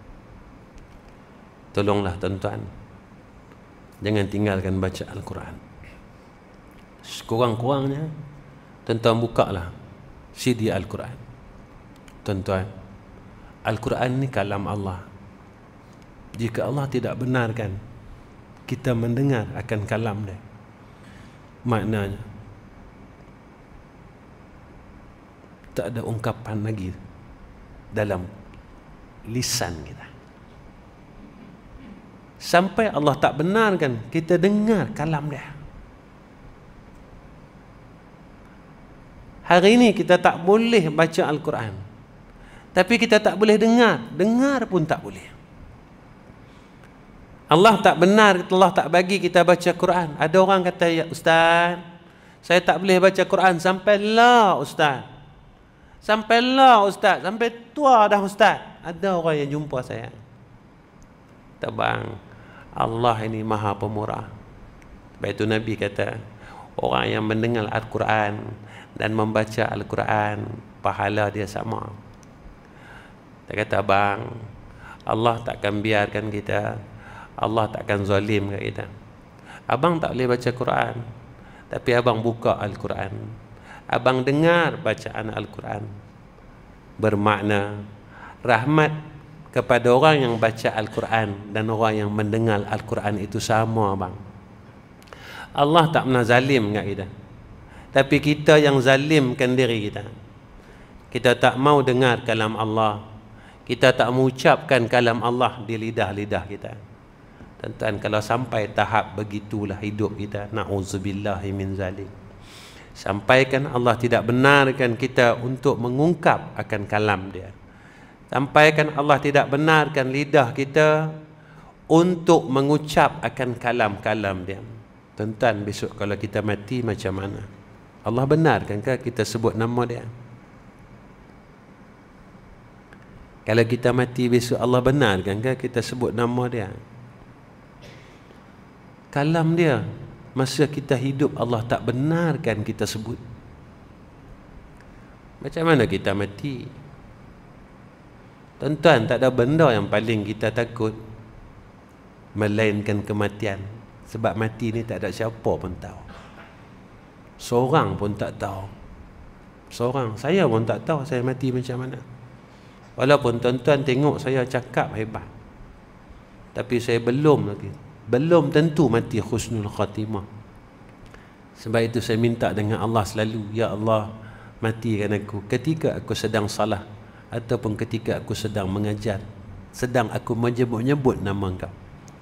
[SPEAKER 1] Tolonglah tuan-tuan, jangan tinggalkan baca Al-Quran. Sekurang-kurangnya tuan-tuan bukalah C D Al-Quran. Tuan-tuan, Al-Quran ni kalam Allah. Jika Allah tidak benarkan kita mendengar akan kalam dia, maknanya tak ada ungkapan lagi dalam lisan kita. Sampai Allah tak benarkan kita dengar kalam dia. Hari ini kita tak boleh baca Al-Quran, tapi kita tak boleh dengar. Dengar pun tak boleh. Allah tak benar, Allah tak bagi kita baca Quran. Ada orang kata, ya Ustaz, saya tak boleh baca Quran. Sampailah Ustaz. Sampailah Ustaz. Sampai tua dah Ustaz. Ada orang yang jumpa saya. Tabang, Allah ini maha pemurah. Sebab itu Nabi kata, orang yang mendengar Al-Quran dan membaca Al-Quran, pahala dia sama. Dia kata, abang, Allah takkan biarkan kita, Allah takkan zalim kat kita. Abang tak boleh baca Quran, tapi abang buka Al-Quran, abang dengar bacaan Al-Quran, bermakna rahmat kepada orang yang baca Al-Quran dan orang yang mendengar Al-Quran itu sama, abang. Allah tak pernah zalim kat kita, tapi kita yang zalimkan diri kita. Kita tak mau dengar kalam Allah, kita tak mengucapkan kalam Allah di lidah-lidah kita. Tuan-tuan, kalau sampai tahap begitulah hidup kita, na'udzubillahi min zalik. Sampaikan Allah tidak benarkan kita untuk mengungkap akan kalam dia. Sampaikan Allah tidak benarkan lidah kita untuk mengucap akan kalam-kalam dia. Tuan-tuan, besok kalau kita mati macam mana? Allah benarkankah kita sebut nama dia? Kalau kita mati besok, Allah benarkankah kita sebut nama dia? Kalam dia masa kita hidup Allah tak benarkan kita sebut. Macam mana kita mati? Tuan-tuan, tak ada benda yang paling kita takut melainkan kematian. Sebab mati ni tak ada siapa pun tahu. Seorang pun tak tahu. Seorang, saya pun tak tahu saya mati macam mana. Walaupun tuan-tuan tengok saya cakap hebat, tapi saya belum lagi Belum tentu mati husnul khatimah. Sebab itu saya minta dengan Allah selalu, ya Allah, matikan aku ketika aku sedang salah, ataupun ketika aku sedang mengajar, sedang aku menyebut-nyebut nama Engkau.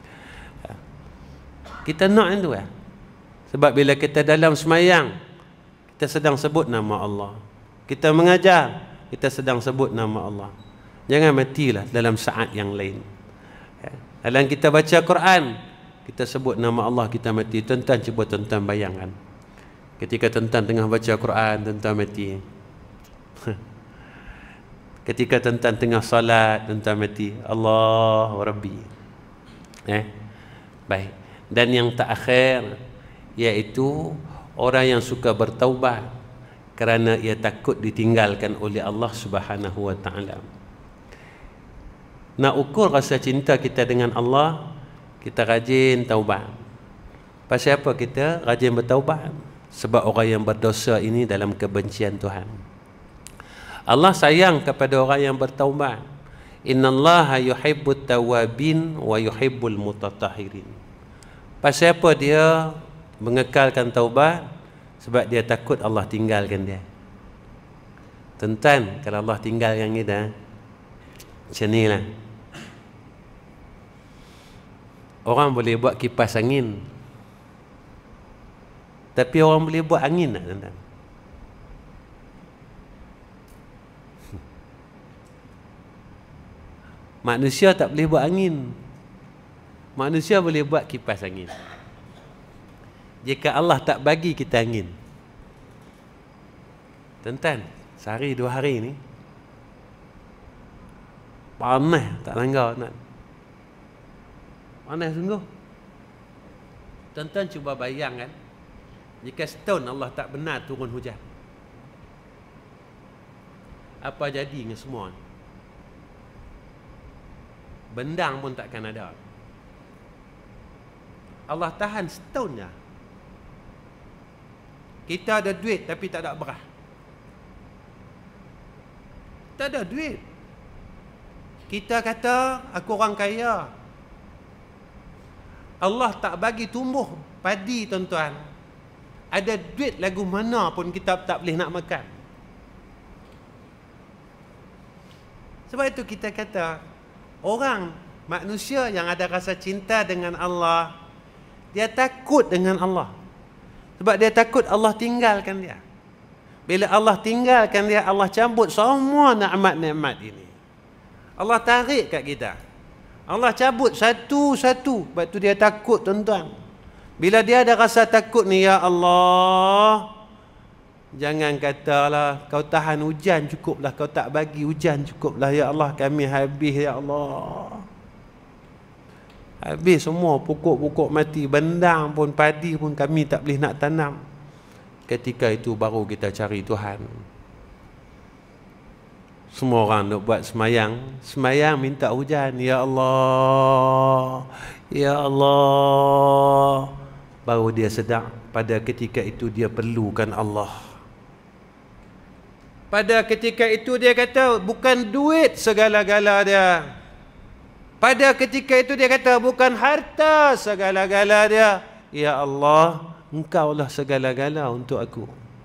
[SPEAKER 1] Kita nak itu ya. Sebab bila kita dalam semayang, kita sedang sebut nama Allah. Kita mengajar, kita sedang sebut nama Allah. Jangan matilah dalam saat yang lain. Dalam kita baca Quran, kita sebut nama Allah, kita mati. Tuan-tuan, cuba tuan-tuan bayangkan, ketika tuan-tuan tengah baca Quran, tuan-tuan mati. Ketika tuan-tuan tengah salat, tuan-tuan mati. Allahu Rabbi. Eh? Baik. Dan yang terakhir, iaitu orang yang suka bertaubat kerana ia takut ditinggalkan oleh Allah Subhanahu wa taala. Nak ukur rasa cinta kita dengan Allah, kita rajin taubat. Pasal apa kita rajin bertaubat? Sebab orang yang berdosa ini dalam kebencian Tuhan. Allah sayang kepada orang yang bertaubat. Innallaha yuhibbut tawabin wa yuhibbul mutatahhirin. Pasal apa dia mengekalkan taubat? Sebab dia takut Allah tinggalkan dia. Tuan-tuan, kalau Allah tinggalkan kita, macam ni lah. Orang boleh buat kipas angin, tapi orang boleh buat angin tak, tuan-tuan? Manusia tak boleh buat angin. Manusia boleh buat kipas angin. Jika Allah tak bagi kita angin, tuan-tuan, sehari dua hari ni panas tak langgar, tuan. Panas sungguh. Tuan-tuan cuba bayangkan, jika setahun Allah tak benar turun hujan, apa jadi dengan semua? Bendang pun takkan ada. Allah tahan setahun je. Kita ada duit tapi tak ada berah. Tak ada duit. Kita kata aku orang kaya. Allah tak bagi tumbuh padi, tuan-tuan. Ada duit lagu mana pun kita tak boleh nak makan. Sebab itu kita kata, orang manusia yang ada rasa cinta dengan Allah, dia takut dengan Allah. Sebab dia takut Allah tinggalkan dia. Bila Allah tinggalkan dia, Allah cabut semua nikmat-nikmat ini. Allah tarik kat kita. Allah cabut satu-satu. Sebab tu dia takut, tuan-tuan. Bila dia ada rasa takut ni, ya Allah, jangan katalah kau tahan hujan cukuplah, kau tak bagi hujan cukuplah, ya Allah, kami habis, ya Allah. Habis semua, pokok-pokok mati, bendang pun, padi pun kami tak boleh nak tanam. Ketika itu baru kita cari Tuhan. Semua orang nak buat semayang, semayang minta hujan, ya Allah, ya Allah. Baru dia sedar pada ketika itu dia perlukan Allah. Pada ketika itu dia kata bukan duit segala-gala dia. Pada ketika itu dia kata bukan harta segala-gala dia. Ya Allah, Engkaulah segala-gala untuk aku.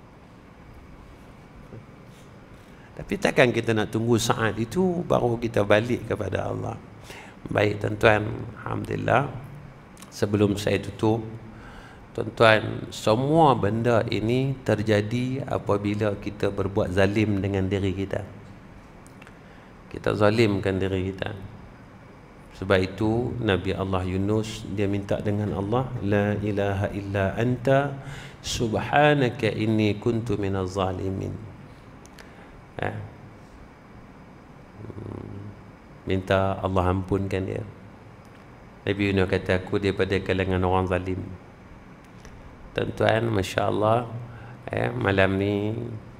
[SPEAKER 1] Tapi takkan kita nak tunggu saat itu baru kita balik kepada Allah. Baik tuan-tuan, alhamdulillah. Sebelum saya tutup, tuan-tuan, semua benda ini terjadi apabila kita berbuat zalim dengan diri kita. Kita zalimkan diri kita. Sebab itu Nabi Allah Yunus dia minta dengan Allah, la ilaha illa anta subhanaka inni kuntu minaz zalimin. Ha. Minta Allah ampunkan dia. Nabi Yunus kata, aku daripada kalangan orang zalim. Tuan-tuan, masya-Allah, eh, malam ni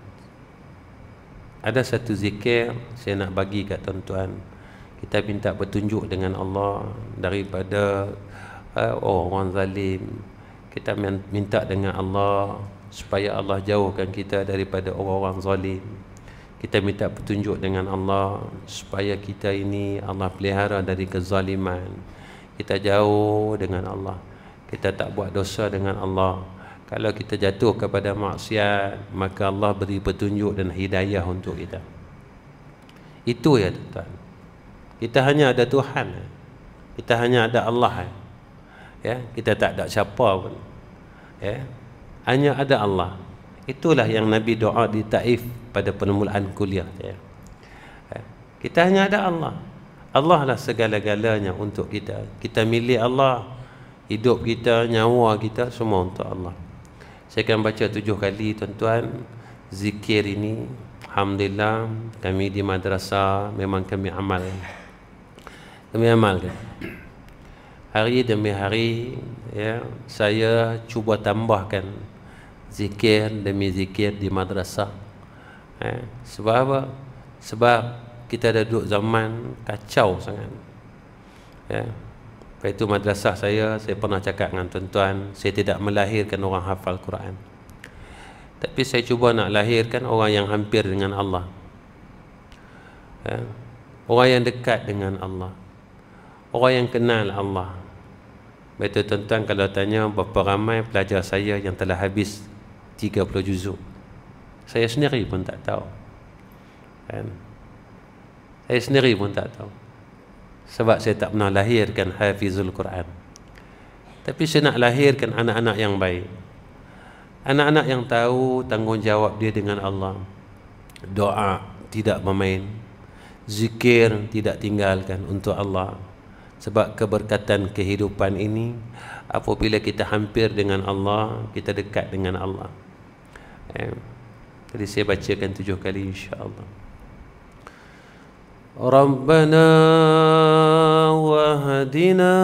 [SPEAKER 1] ada satu zikir saya nak bagi kat tuan-tuan. Kita minta petunjuk dengan Allah daripada uh, orang zalim. Kita minta dengan Allah supaya Allah jauhkan kita daripada orang-orang zalim. Kita minta petunjuk dengan Allah supaya kita ini Allah pelihara dari kezaliman. Kita jauh dengan Allah. Kita tak buat dosa dengan Allah. Kalau kita jatuh kepada maksiat, maka Allah beri petunjuk dan hidayah untuk kita. Itu ya tuan-tuan. Kita hanya ada Tuhan. Kita hanya ada Allah. Ya, kita tak ada siapa pun. Ya, hanya ada Allah. Itulah yang Nabi doa di Taif pada permulaan kuliah. Ya. Ya. Kita hanya ada Allah. Allah lah segala-galanya untuk kita. Kita milik Allah. Hidup kita, nyawa kita, semua untuk Allah. Saya akan baca tujuh kali tuan-tuan zikir ini. Alhamdulillah, kami di madrasah memang kami amal. Kami amalkan. Hari demi hari, ya, saya cuba tambahkan zikir demi zikir di madrasah. Eh, sebab apa? Sebab kita ada duduk zaman kacau sangat. Ya. Lepas itu madrasah saya, saya pernah cakap dengan tuan-tuan, saya tidak melahirkan orang hafal Quran. Tapi saya cuba nak lahirkan orang yang hampir dengan Allah. Ya. Orang yang dekat dengan Allah. Orang yang kenal Allah. Betul tuan-tuan, kalau tanya berapa ramai pelajar saya yang telah habis tiga puluh juzuk, saya sendiri pun tak tahu. Kan? Saya sendiri pun tak tahu. Sebab saya tak pernah lahirkan hafizul Quran. Tapi saya nak lahirkan anak-anak yang baik, anak-anak yang tahu tanggungjawab dia dengan Allah. Doa tidak bermain, zikir tidak tinggalkan untuk Allah. Sebab keberkatan kehidupan ini, apabila kita hampir dengan Allah, kita dekat dengan Allah. eh. Jadi saya bacakan tujuh kali insya-Allah. Rabbana wahdina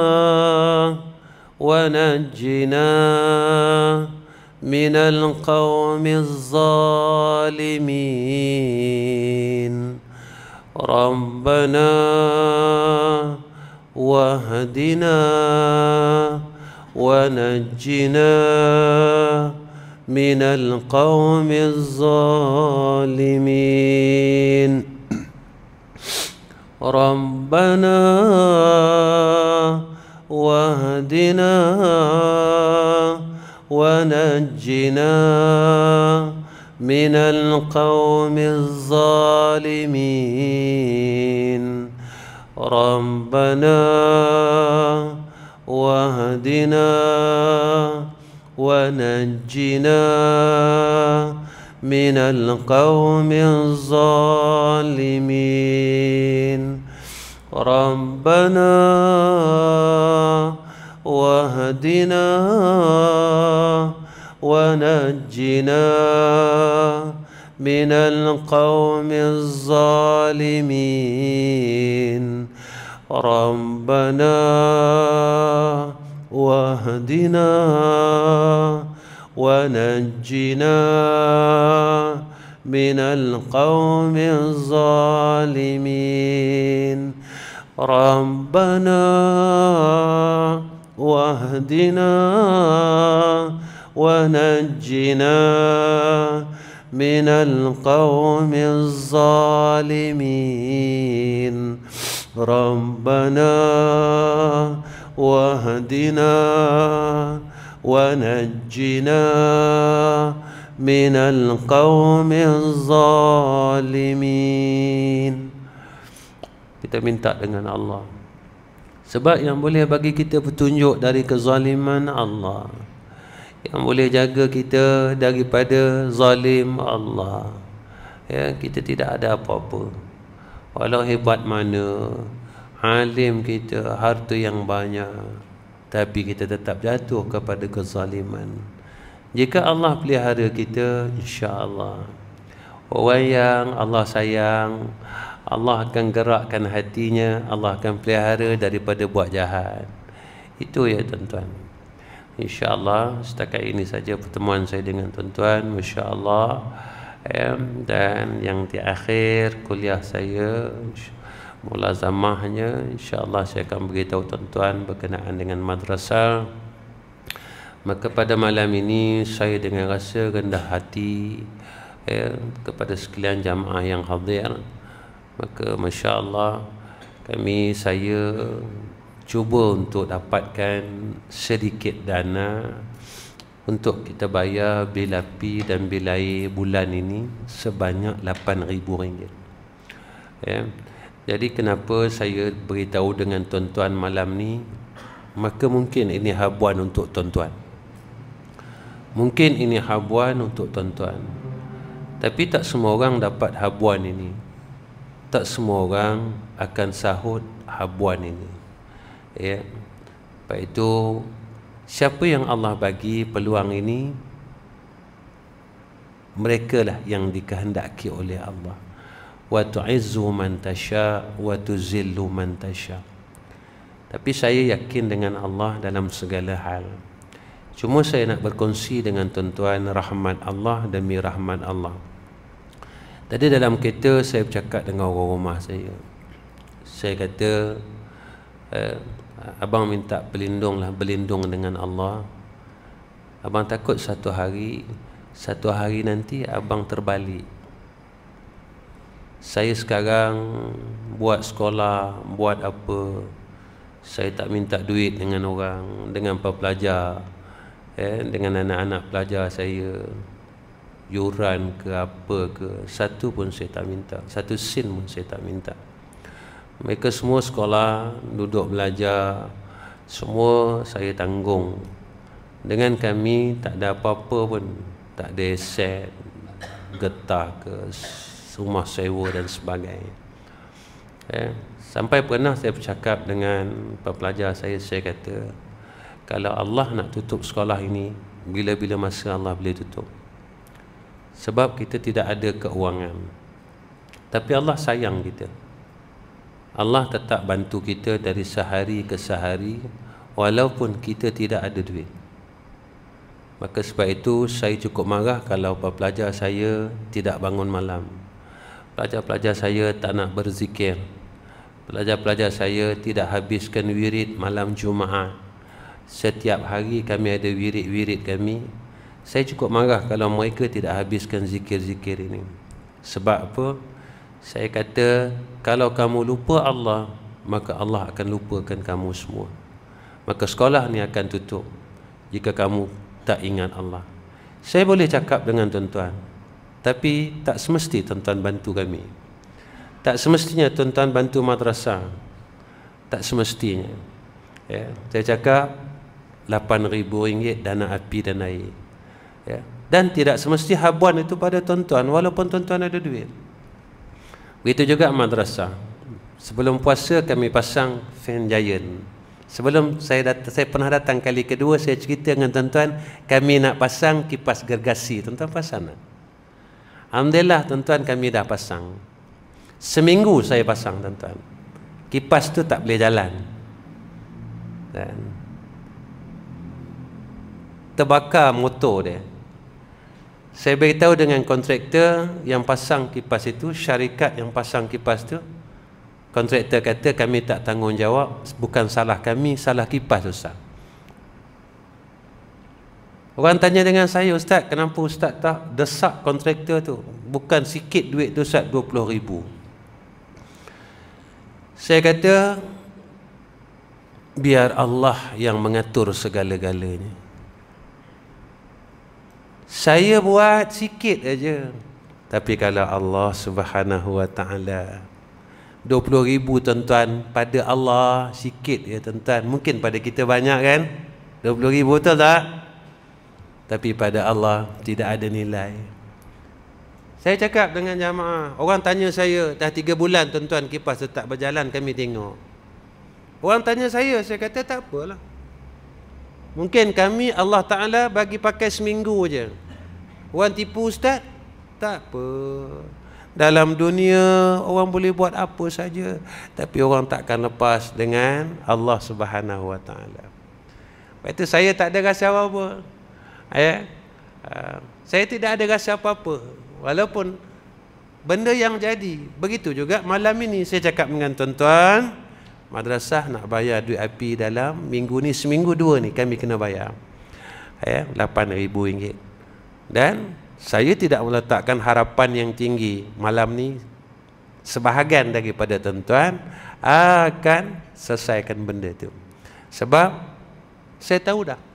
[SPEAKER 1] wa najjina minal qawmiz zalimin. Rabbana wahdina wa najjina minal qawmiz zalimin. Rabbana wahdina wa najjina minal qawmiz zalimin. Rabbana wahdina wa najjina minal qawmiz zalimin. Rabbana wahdina wa najjina minal qawmiz zalimin. Rabbana wahdina wa najjina minal qawmiz zalimin. Rabbana wahdina wa najjina minal qawmiz zalimin. Rabbana wahdina wa najjina minal qawmiz zalimin. Kita minta dengan Allah, sebab yang boleh bagi kita petunjuk dari kezaliman Allah, yang boleh jaga kita daripada zalim Allah. Ya, kita tidak ada apa-apa, walau hebat mana, alim kita, harta yang banyak, tapi kita tetap jatuh kepada kezaliman. Jika Allah pelihara kita, insya-Allah, orang yang Allah sayang, Allah akan gerakkan hatinya, Allah akan pelihara daripada buat jahat. Itu ya tuan-tuan. InsyaAllah setakat ini saja pertemuan saya dengan tuan-tuan, masya-Allah. eh, Dan yang di akhir kuliah saya, mulazamahnya, insya-Allah saya akan beritahu tuan-tuan berkenaan dengan madrasah. Maka pada malam ini saya dengan rasa rendah hati eh, kepada sekalian jamaah yang hadir. Maka masya-Allah kami saya cuba untuk dapatkan sedikit dana untuk kita bayar bil api dan bil air bulan ini sebanyak lapan ribu ringgit. Ya. Jadi kenapa saya beritahu dengan tuan-tuan malam ni? Maka mungkin ini habuan untuk tuan-tuan. Mungkin ini habuan untuk tuan-tuan. Tapi tak semua orang dapat habuan ini. Tak semua orang akan sahut habuan ini. Ya. Sebab itu, siapa yang Allah bagi peluang ini, merekalah yang dikehendaki oleh Allah. Wa tu'izzu man tasha wa tuzillu man tasha. Tapi saya yakin dengan Allah dalam segala hal. Cuma saya nak berkongsi dengan tuan-tuan rahmat Allah demi rahmat Allah. Tadi dalam kereta saya bercakap dengan orang rumah saya. Saya kata, eh, abang minta berlindunglah, berlindung dengan Allah. Abang takut satu hari, satu hari nanti abang terbalik. Saya sekarang buat sekolah, buat apa, saya tak minta duit dengan orang, dengan pelajar, eh, dengan anak-anak pelajar saya, yuran ke apa ke, satu pun saya tak minta, satu sen pun saya tak minta. Mereka semua sekolah, duduk belajar, semua saya tanggung. Dengan kami tak ada apa-apa pun, tak ada aset, getah ke, rumah sewa dan sebagainya. Eh, sampai pernah saya bercakap dengan pelajar saya, saya kata, kalau Allah nak tutup sekolah ini, bila-bila masa Allah boleh tutup. Sebab kita tidak ada keuangan. Tapi Allah sayang kita. Allah tetap bantu kita dari sehari ke sehari, walaupun kita tidak ada duit. Maka sebab itu saya cukup marah kalau pelajar saya tidak bangun malam. Pelajar-pelajar saya tak nak berzikir. Pelajar-pelajar saya tidak habiskan wirid malam Jumaat. Setiap hari kami ada wirid-wirid kami. Saya cukup marah kalau mereka tidak habiskan zikir-zikir ini. Sebab apa? Saya kata, kalau kamu lupa Allah, maka Allah akan lupakan kamu semua. Maka sekolah ni akan tutup jika kamu tak ingat Allah. Saya boleh cakap dengan tuan-tuan, tapi tak semesti tuan-tuan bantu kami. Tak semestinya tuan-tuan bantu madrasah. Tak semestinya. Ya, saya cakap lapan ribu ringgit dana api dan air. Ya. Dan tidak semesti habuan itu pada tuan-tuan, walaupun tuan-tuan ada duit. Begitu juga madrasah. Sebelum puasa kami pasang fan giant. Sebelum saya dat saya pernah datang kali kedua, saya cerita dengan tuan-tuan, kami nak pasang kipas gergasi. Tuan-tuan pasang tak? Alhamdulillah tuan-tuan, kami dah pasang. Seminggu saya pasang tuan-tuan. Kipas tu tak boleh jalan. Dan terbakar motor dia. Saya beritahu dengan kontraktor yang pasang kipas itu, syarikat yang pasang kipas tu, kontraktor kata kami tak tanggungjawab, bukan salah kami, salah kipas Ustaz. Orang tanya dengan saya, Ustaz, kenapa Ustaz tak desak kontraktor tu? Bukan sikit duit tu Ustaz, dua puluh ribu. Saya kata, biar Allah yang mengatur segala-galanya. Saya buat sikit aja. Tapi kalau Allah Subhanahu wa taala, dua puluh ribu tuan-tuan, pada Allah sikit ya tuan-tuan. Mungkin pada kita banyak kan? dua puluh ribu betul tak? Tapi pada Allah tidak ada nilai. Saya cakap dengan jamaah, orang tanya saya, dah tiga bulan tuan-tuan kipas tak berjalan, kami tengok. Orang tanya saya, saya kata tak apalah. Mungkin kami Allah Ta'ala bagi pakai seminggu je. Orang tipu Ustaz? Tak apa. Dalam dunia orang boleh buat apa saja, tapi orang takkan lepas dengan Allah Subhanahu wa taala. Sebab itu saya tak ada rasa apa-apa. Ya. Uh, saya tidak ada rasa apa-apa walaupun benda yang jadi. Begitu juga malam ini saya cakap dengan tuan-tuan, madrasah nak bayar duit api dalam minggu ni, seminggu dua ni kami kena bayar. Ya, lapan ribu ringgit. Dan saya tidak meletakkan harapan yang tinggi malam ni. Sebahagian daripada tuan-tuan akan selesaikan benda tu. Sebab saya tahu dah.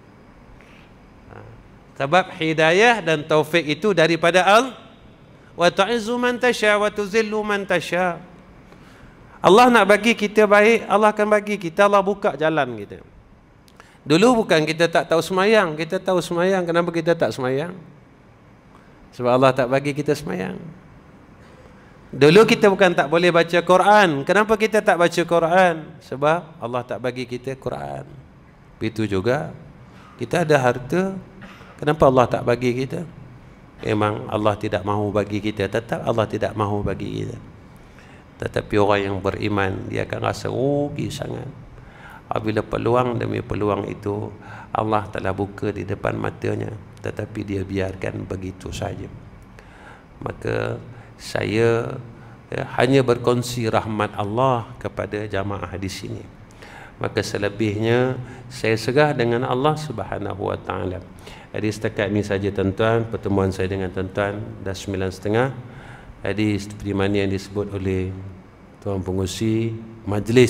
[SPEAKER 1] Sebab hidayah dan taufik itu daripada Allah. Wa tu'izzu man tasha wa tuzillu man tasha. Allah nak bagi kita baik, Allah akan bagi kita, Allah buka jalan kita. Dulu bukan kita tak tahu semayang, kita tahu semayang. Kenapa kita tak semayang? Sebab Allah tak bagi kita semayang. Dulu kita bukan tak boleh baca Quran. Kenapa kita tak baca Quran? Sebab Allah tak bagi kita Quran. Begitu juga kita ada harta. Kenapa Allah tak bagi kita? Memang Allah tidak mahu bagi kita, tetap Allah tidak mahu bagi kita. Tetapi orang yang beriman, dia akan rasa rugi sangat apabila peluang demi peluang itu Allah telah buka di depan matanya, tetapi dia biarkan begitu saja. Maka saya ya, hanya berkongsi rahmat Allah kepada jamaah di sini. Maka selebihnya saya serah dengan Allah Subhanahu wa taala. Jadi setakat ini saja tuan-tuan, pertemuan saya dengan tuan-tuan dah sembilan setengah. Jadi seperti mana yang disebut oleh Tuan Pengurusi majlis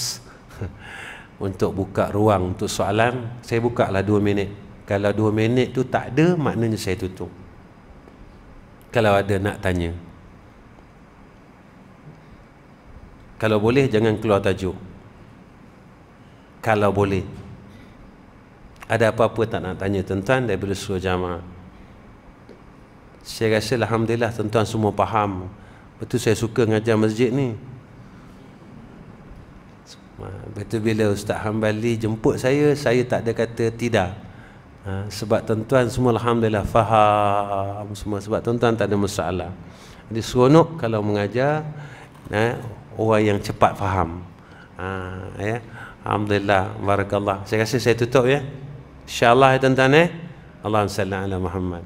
[SPEAKER 1] untuk buka ruang untuk soalan, saya buka lah dua minit. Kalau dua minit tu tak ada, maknanya saya tutup. Kalau ada nak tanya, kalau boleh jangan keluar tajuk. kalau boleh. Ada apa-apa tak nak tanya tuan-tuan daripada seluruh jamaah? Saya rasa alhamdulillah tuan-tuan semua faham. Betul saya suka ngajar masjid ni. Betul bila Ustaz Hambali jemput saya, saya tak ada kata tidak. Ha, sebab tuan-tuan semua alhamdulillah faham semua, sebab tuan-tuan tak ada masalah. Jadi seronok kalau mengajar ha, orang yang cepat faham. Ha, ya. Alhamdulillah, barakallah. Saya rasa saya tutup ya. InsyaAllah ya tuan-tuan eh. Allahumma salli ala Muhammad.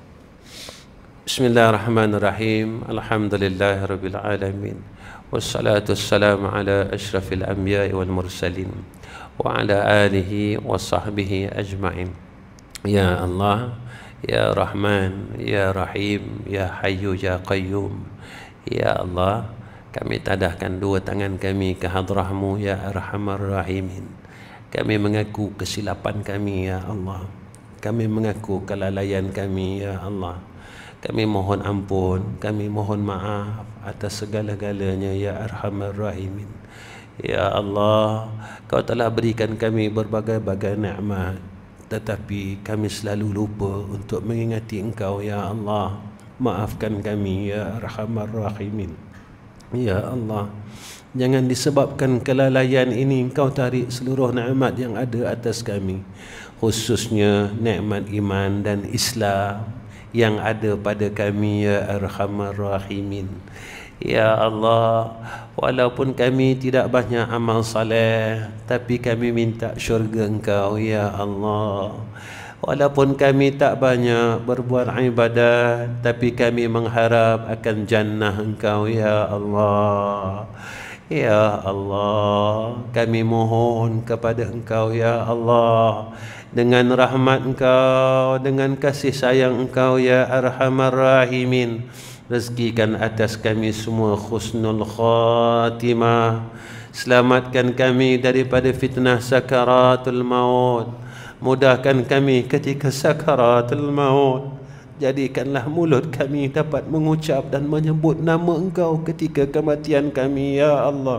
[SPEAKER 1] Bismillahirrahmanirrahim. Alhamdulillahirabbil alamin. Wassalatu wassalamu ala asyrafil anbiya'i wal mursalin wa ala alihi wa sahbihi ajma'in. Ya Allah, Ya Rahman, Ya Rahim, Ya Hayyu, Ya Qayyum. Ya Allah, kami tadahkan dua tangan kami ke hadrah-Mu, Ya Arhamar Rahimin. Kami mengaku kesilapan kami, Ya Allah. Kami mengaku kelalaian kami, Ya Allah. Kami mohon ampun, kami mohon maaf atas segala-galanya, Ya Arhamar Rahimin. Ya Allah, Kau telah berikan kami berbagai-bagai nikmat, tetapi kami selalu lupa untuk mengingati Engkau, Ya Allah. Maafkan kami, Ya Arhamar Rahimin. Ya Allah, jangan disebabkan kelalaian ini Engkau tarik seluruh nikmat yang ada atas kami, khususnya nikmat iman dan Islam yang ada pada kami, Ya Arhamar Rahimin. Ya Allah, walaupun kami tidak banyak amal saleh, tapi kami minta syurga Engkau, Ya Allah. Walaupun kami tak banyak berbuat ibadat, tapi kami mengharap akan jannah Engkau, Ya Allah. Ya Allah, kami mohon kepada Engkau, Ya Allah, dengan rahmat Engkau, dengan kasih sayang Engkau, Ya Arhamar Rahimin, rezekikan atas kami semua husnul khatimah. Selamatkan kami daripada fitnah sakaratul maut. Mudahkan kami ketika sakaratul maut. Jadikanlah mulut kami dapat mengucap dan menyebut nama Engkau ketika kematian kami, Ya Allah.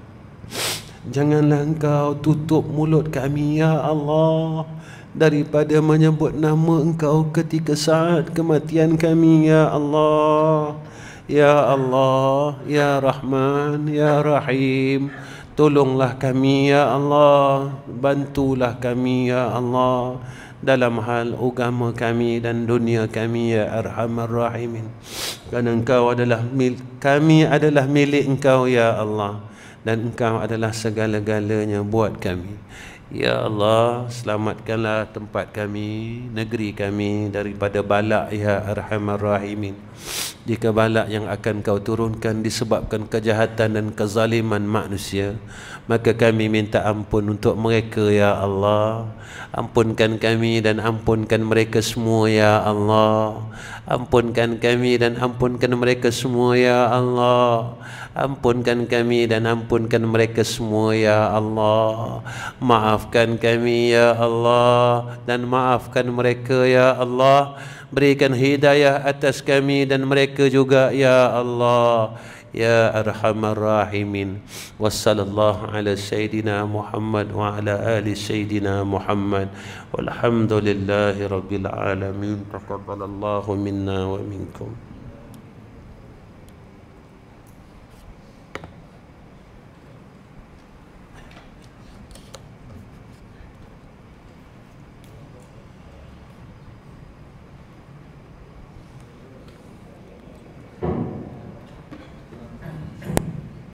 [SPEAKER 1] Janganlah Engkau tutup mulut kami, Ya Allah, daripada menyebut nama Engkau ketika saat kematian kami, Ya Allah. Ya Allah, Ya Rahman, Ya Rahim, tolonglah kami, Ya Allah. Bantulah kami, Ya Allah, dalam hal agama kami dan dunia kami, Ya Arhamar Rahimin. Kerana Engkau adalah milik kami, adalah milik Engkau, Ya Allah, dan Engkau adalah segala-galanya buat kami. Ya Allah, selamatkanlah tempat kami, negeri kami daripada balak, Ya Arhamar Rahimin. Jika balak yang akan Kau turunkan disebabkan kejahatan dan kezaliman manusia, maka kami minta ampun untuk mereka, Ya Allah. Ampunkan kami dan ampunkan mereka semua, Ya Allah. Ampunkan kami dan ampunkan mereka semua, Ya Allah. Ampunkan kami dan ampunkan mereka semua, Ya Allah. Maafkan kami, Ya Allah, dan maafkan mereka, Ya Allah. Berikan hidayah atas kami dan mereka juga, Ya Allah. Ya Arhamar Rahimin. Wassallallahu ala Sayyidina Muhammad wa ala ali Sayyidina Muhammad. Walhamdulillahi Rabbil Alamin. Taqabbalallahu minna wa minkum.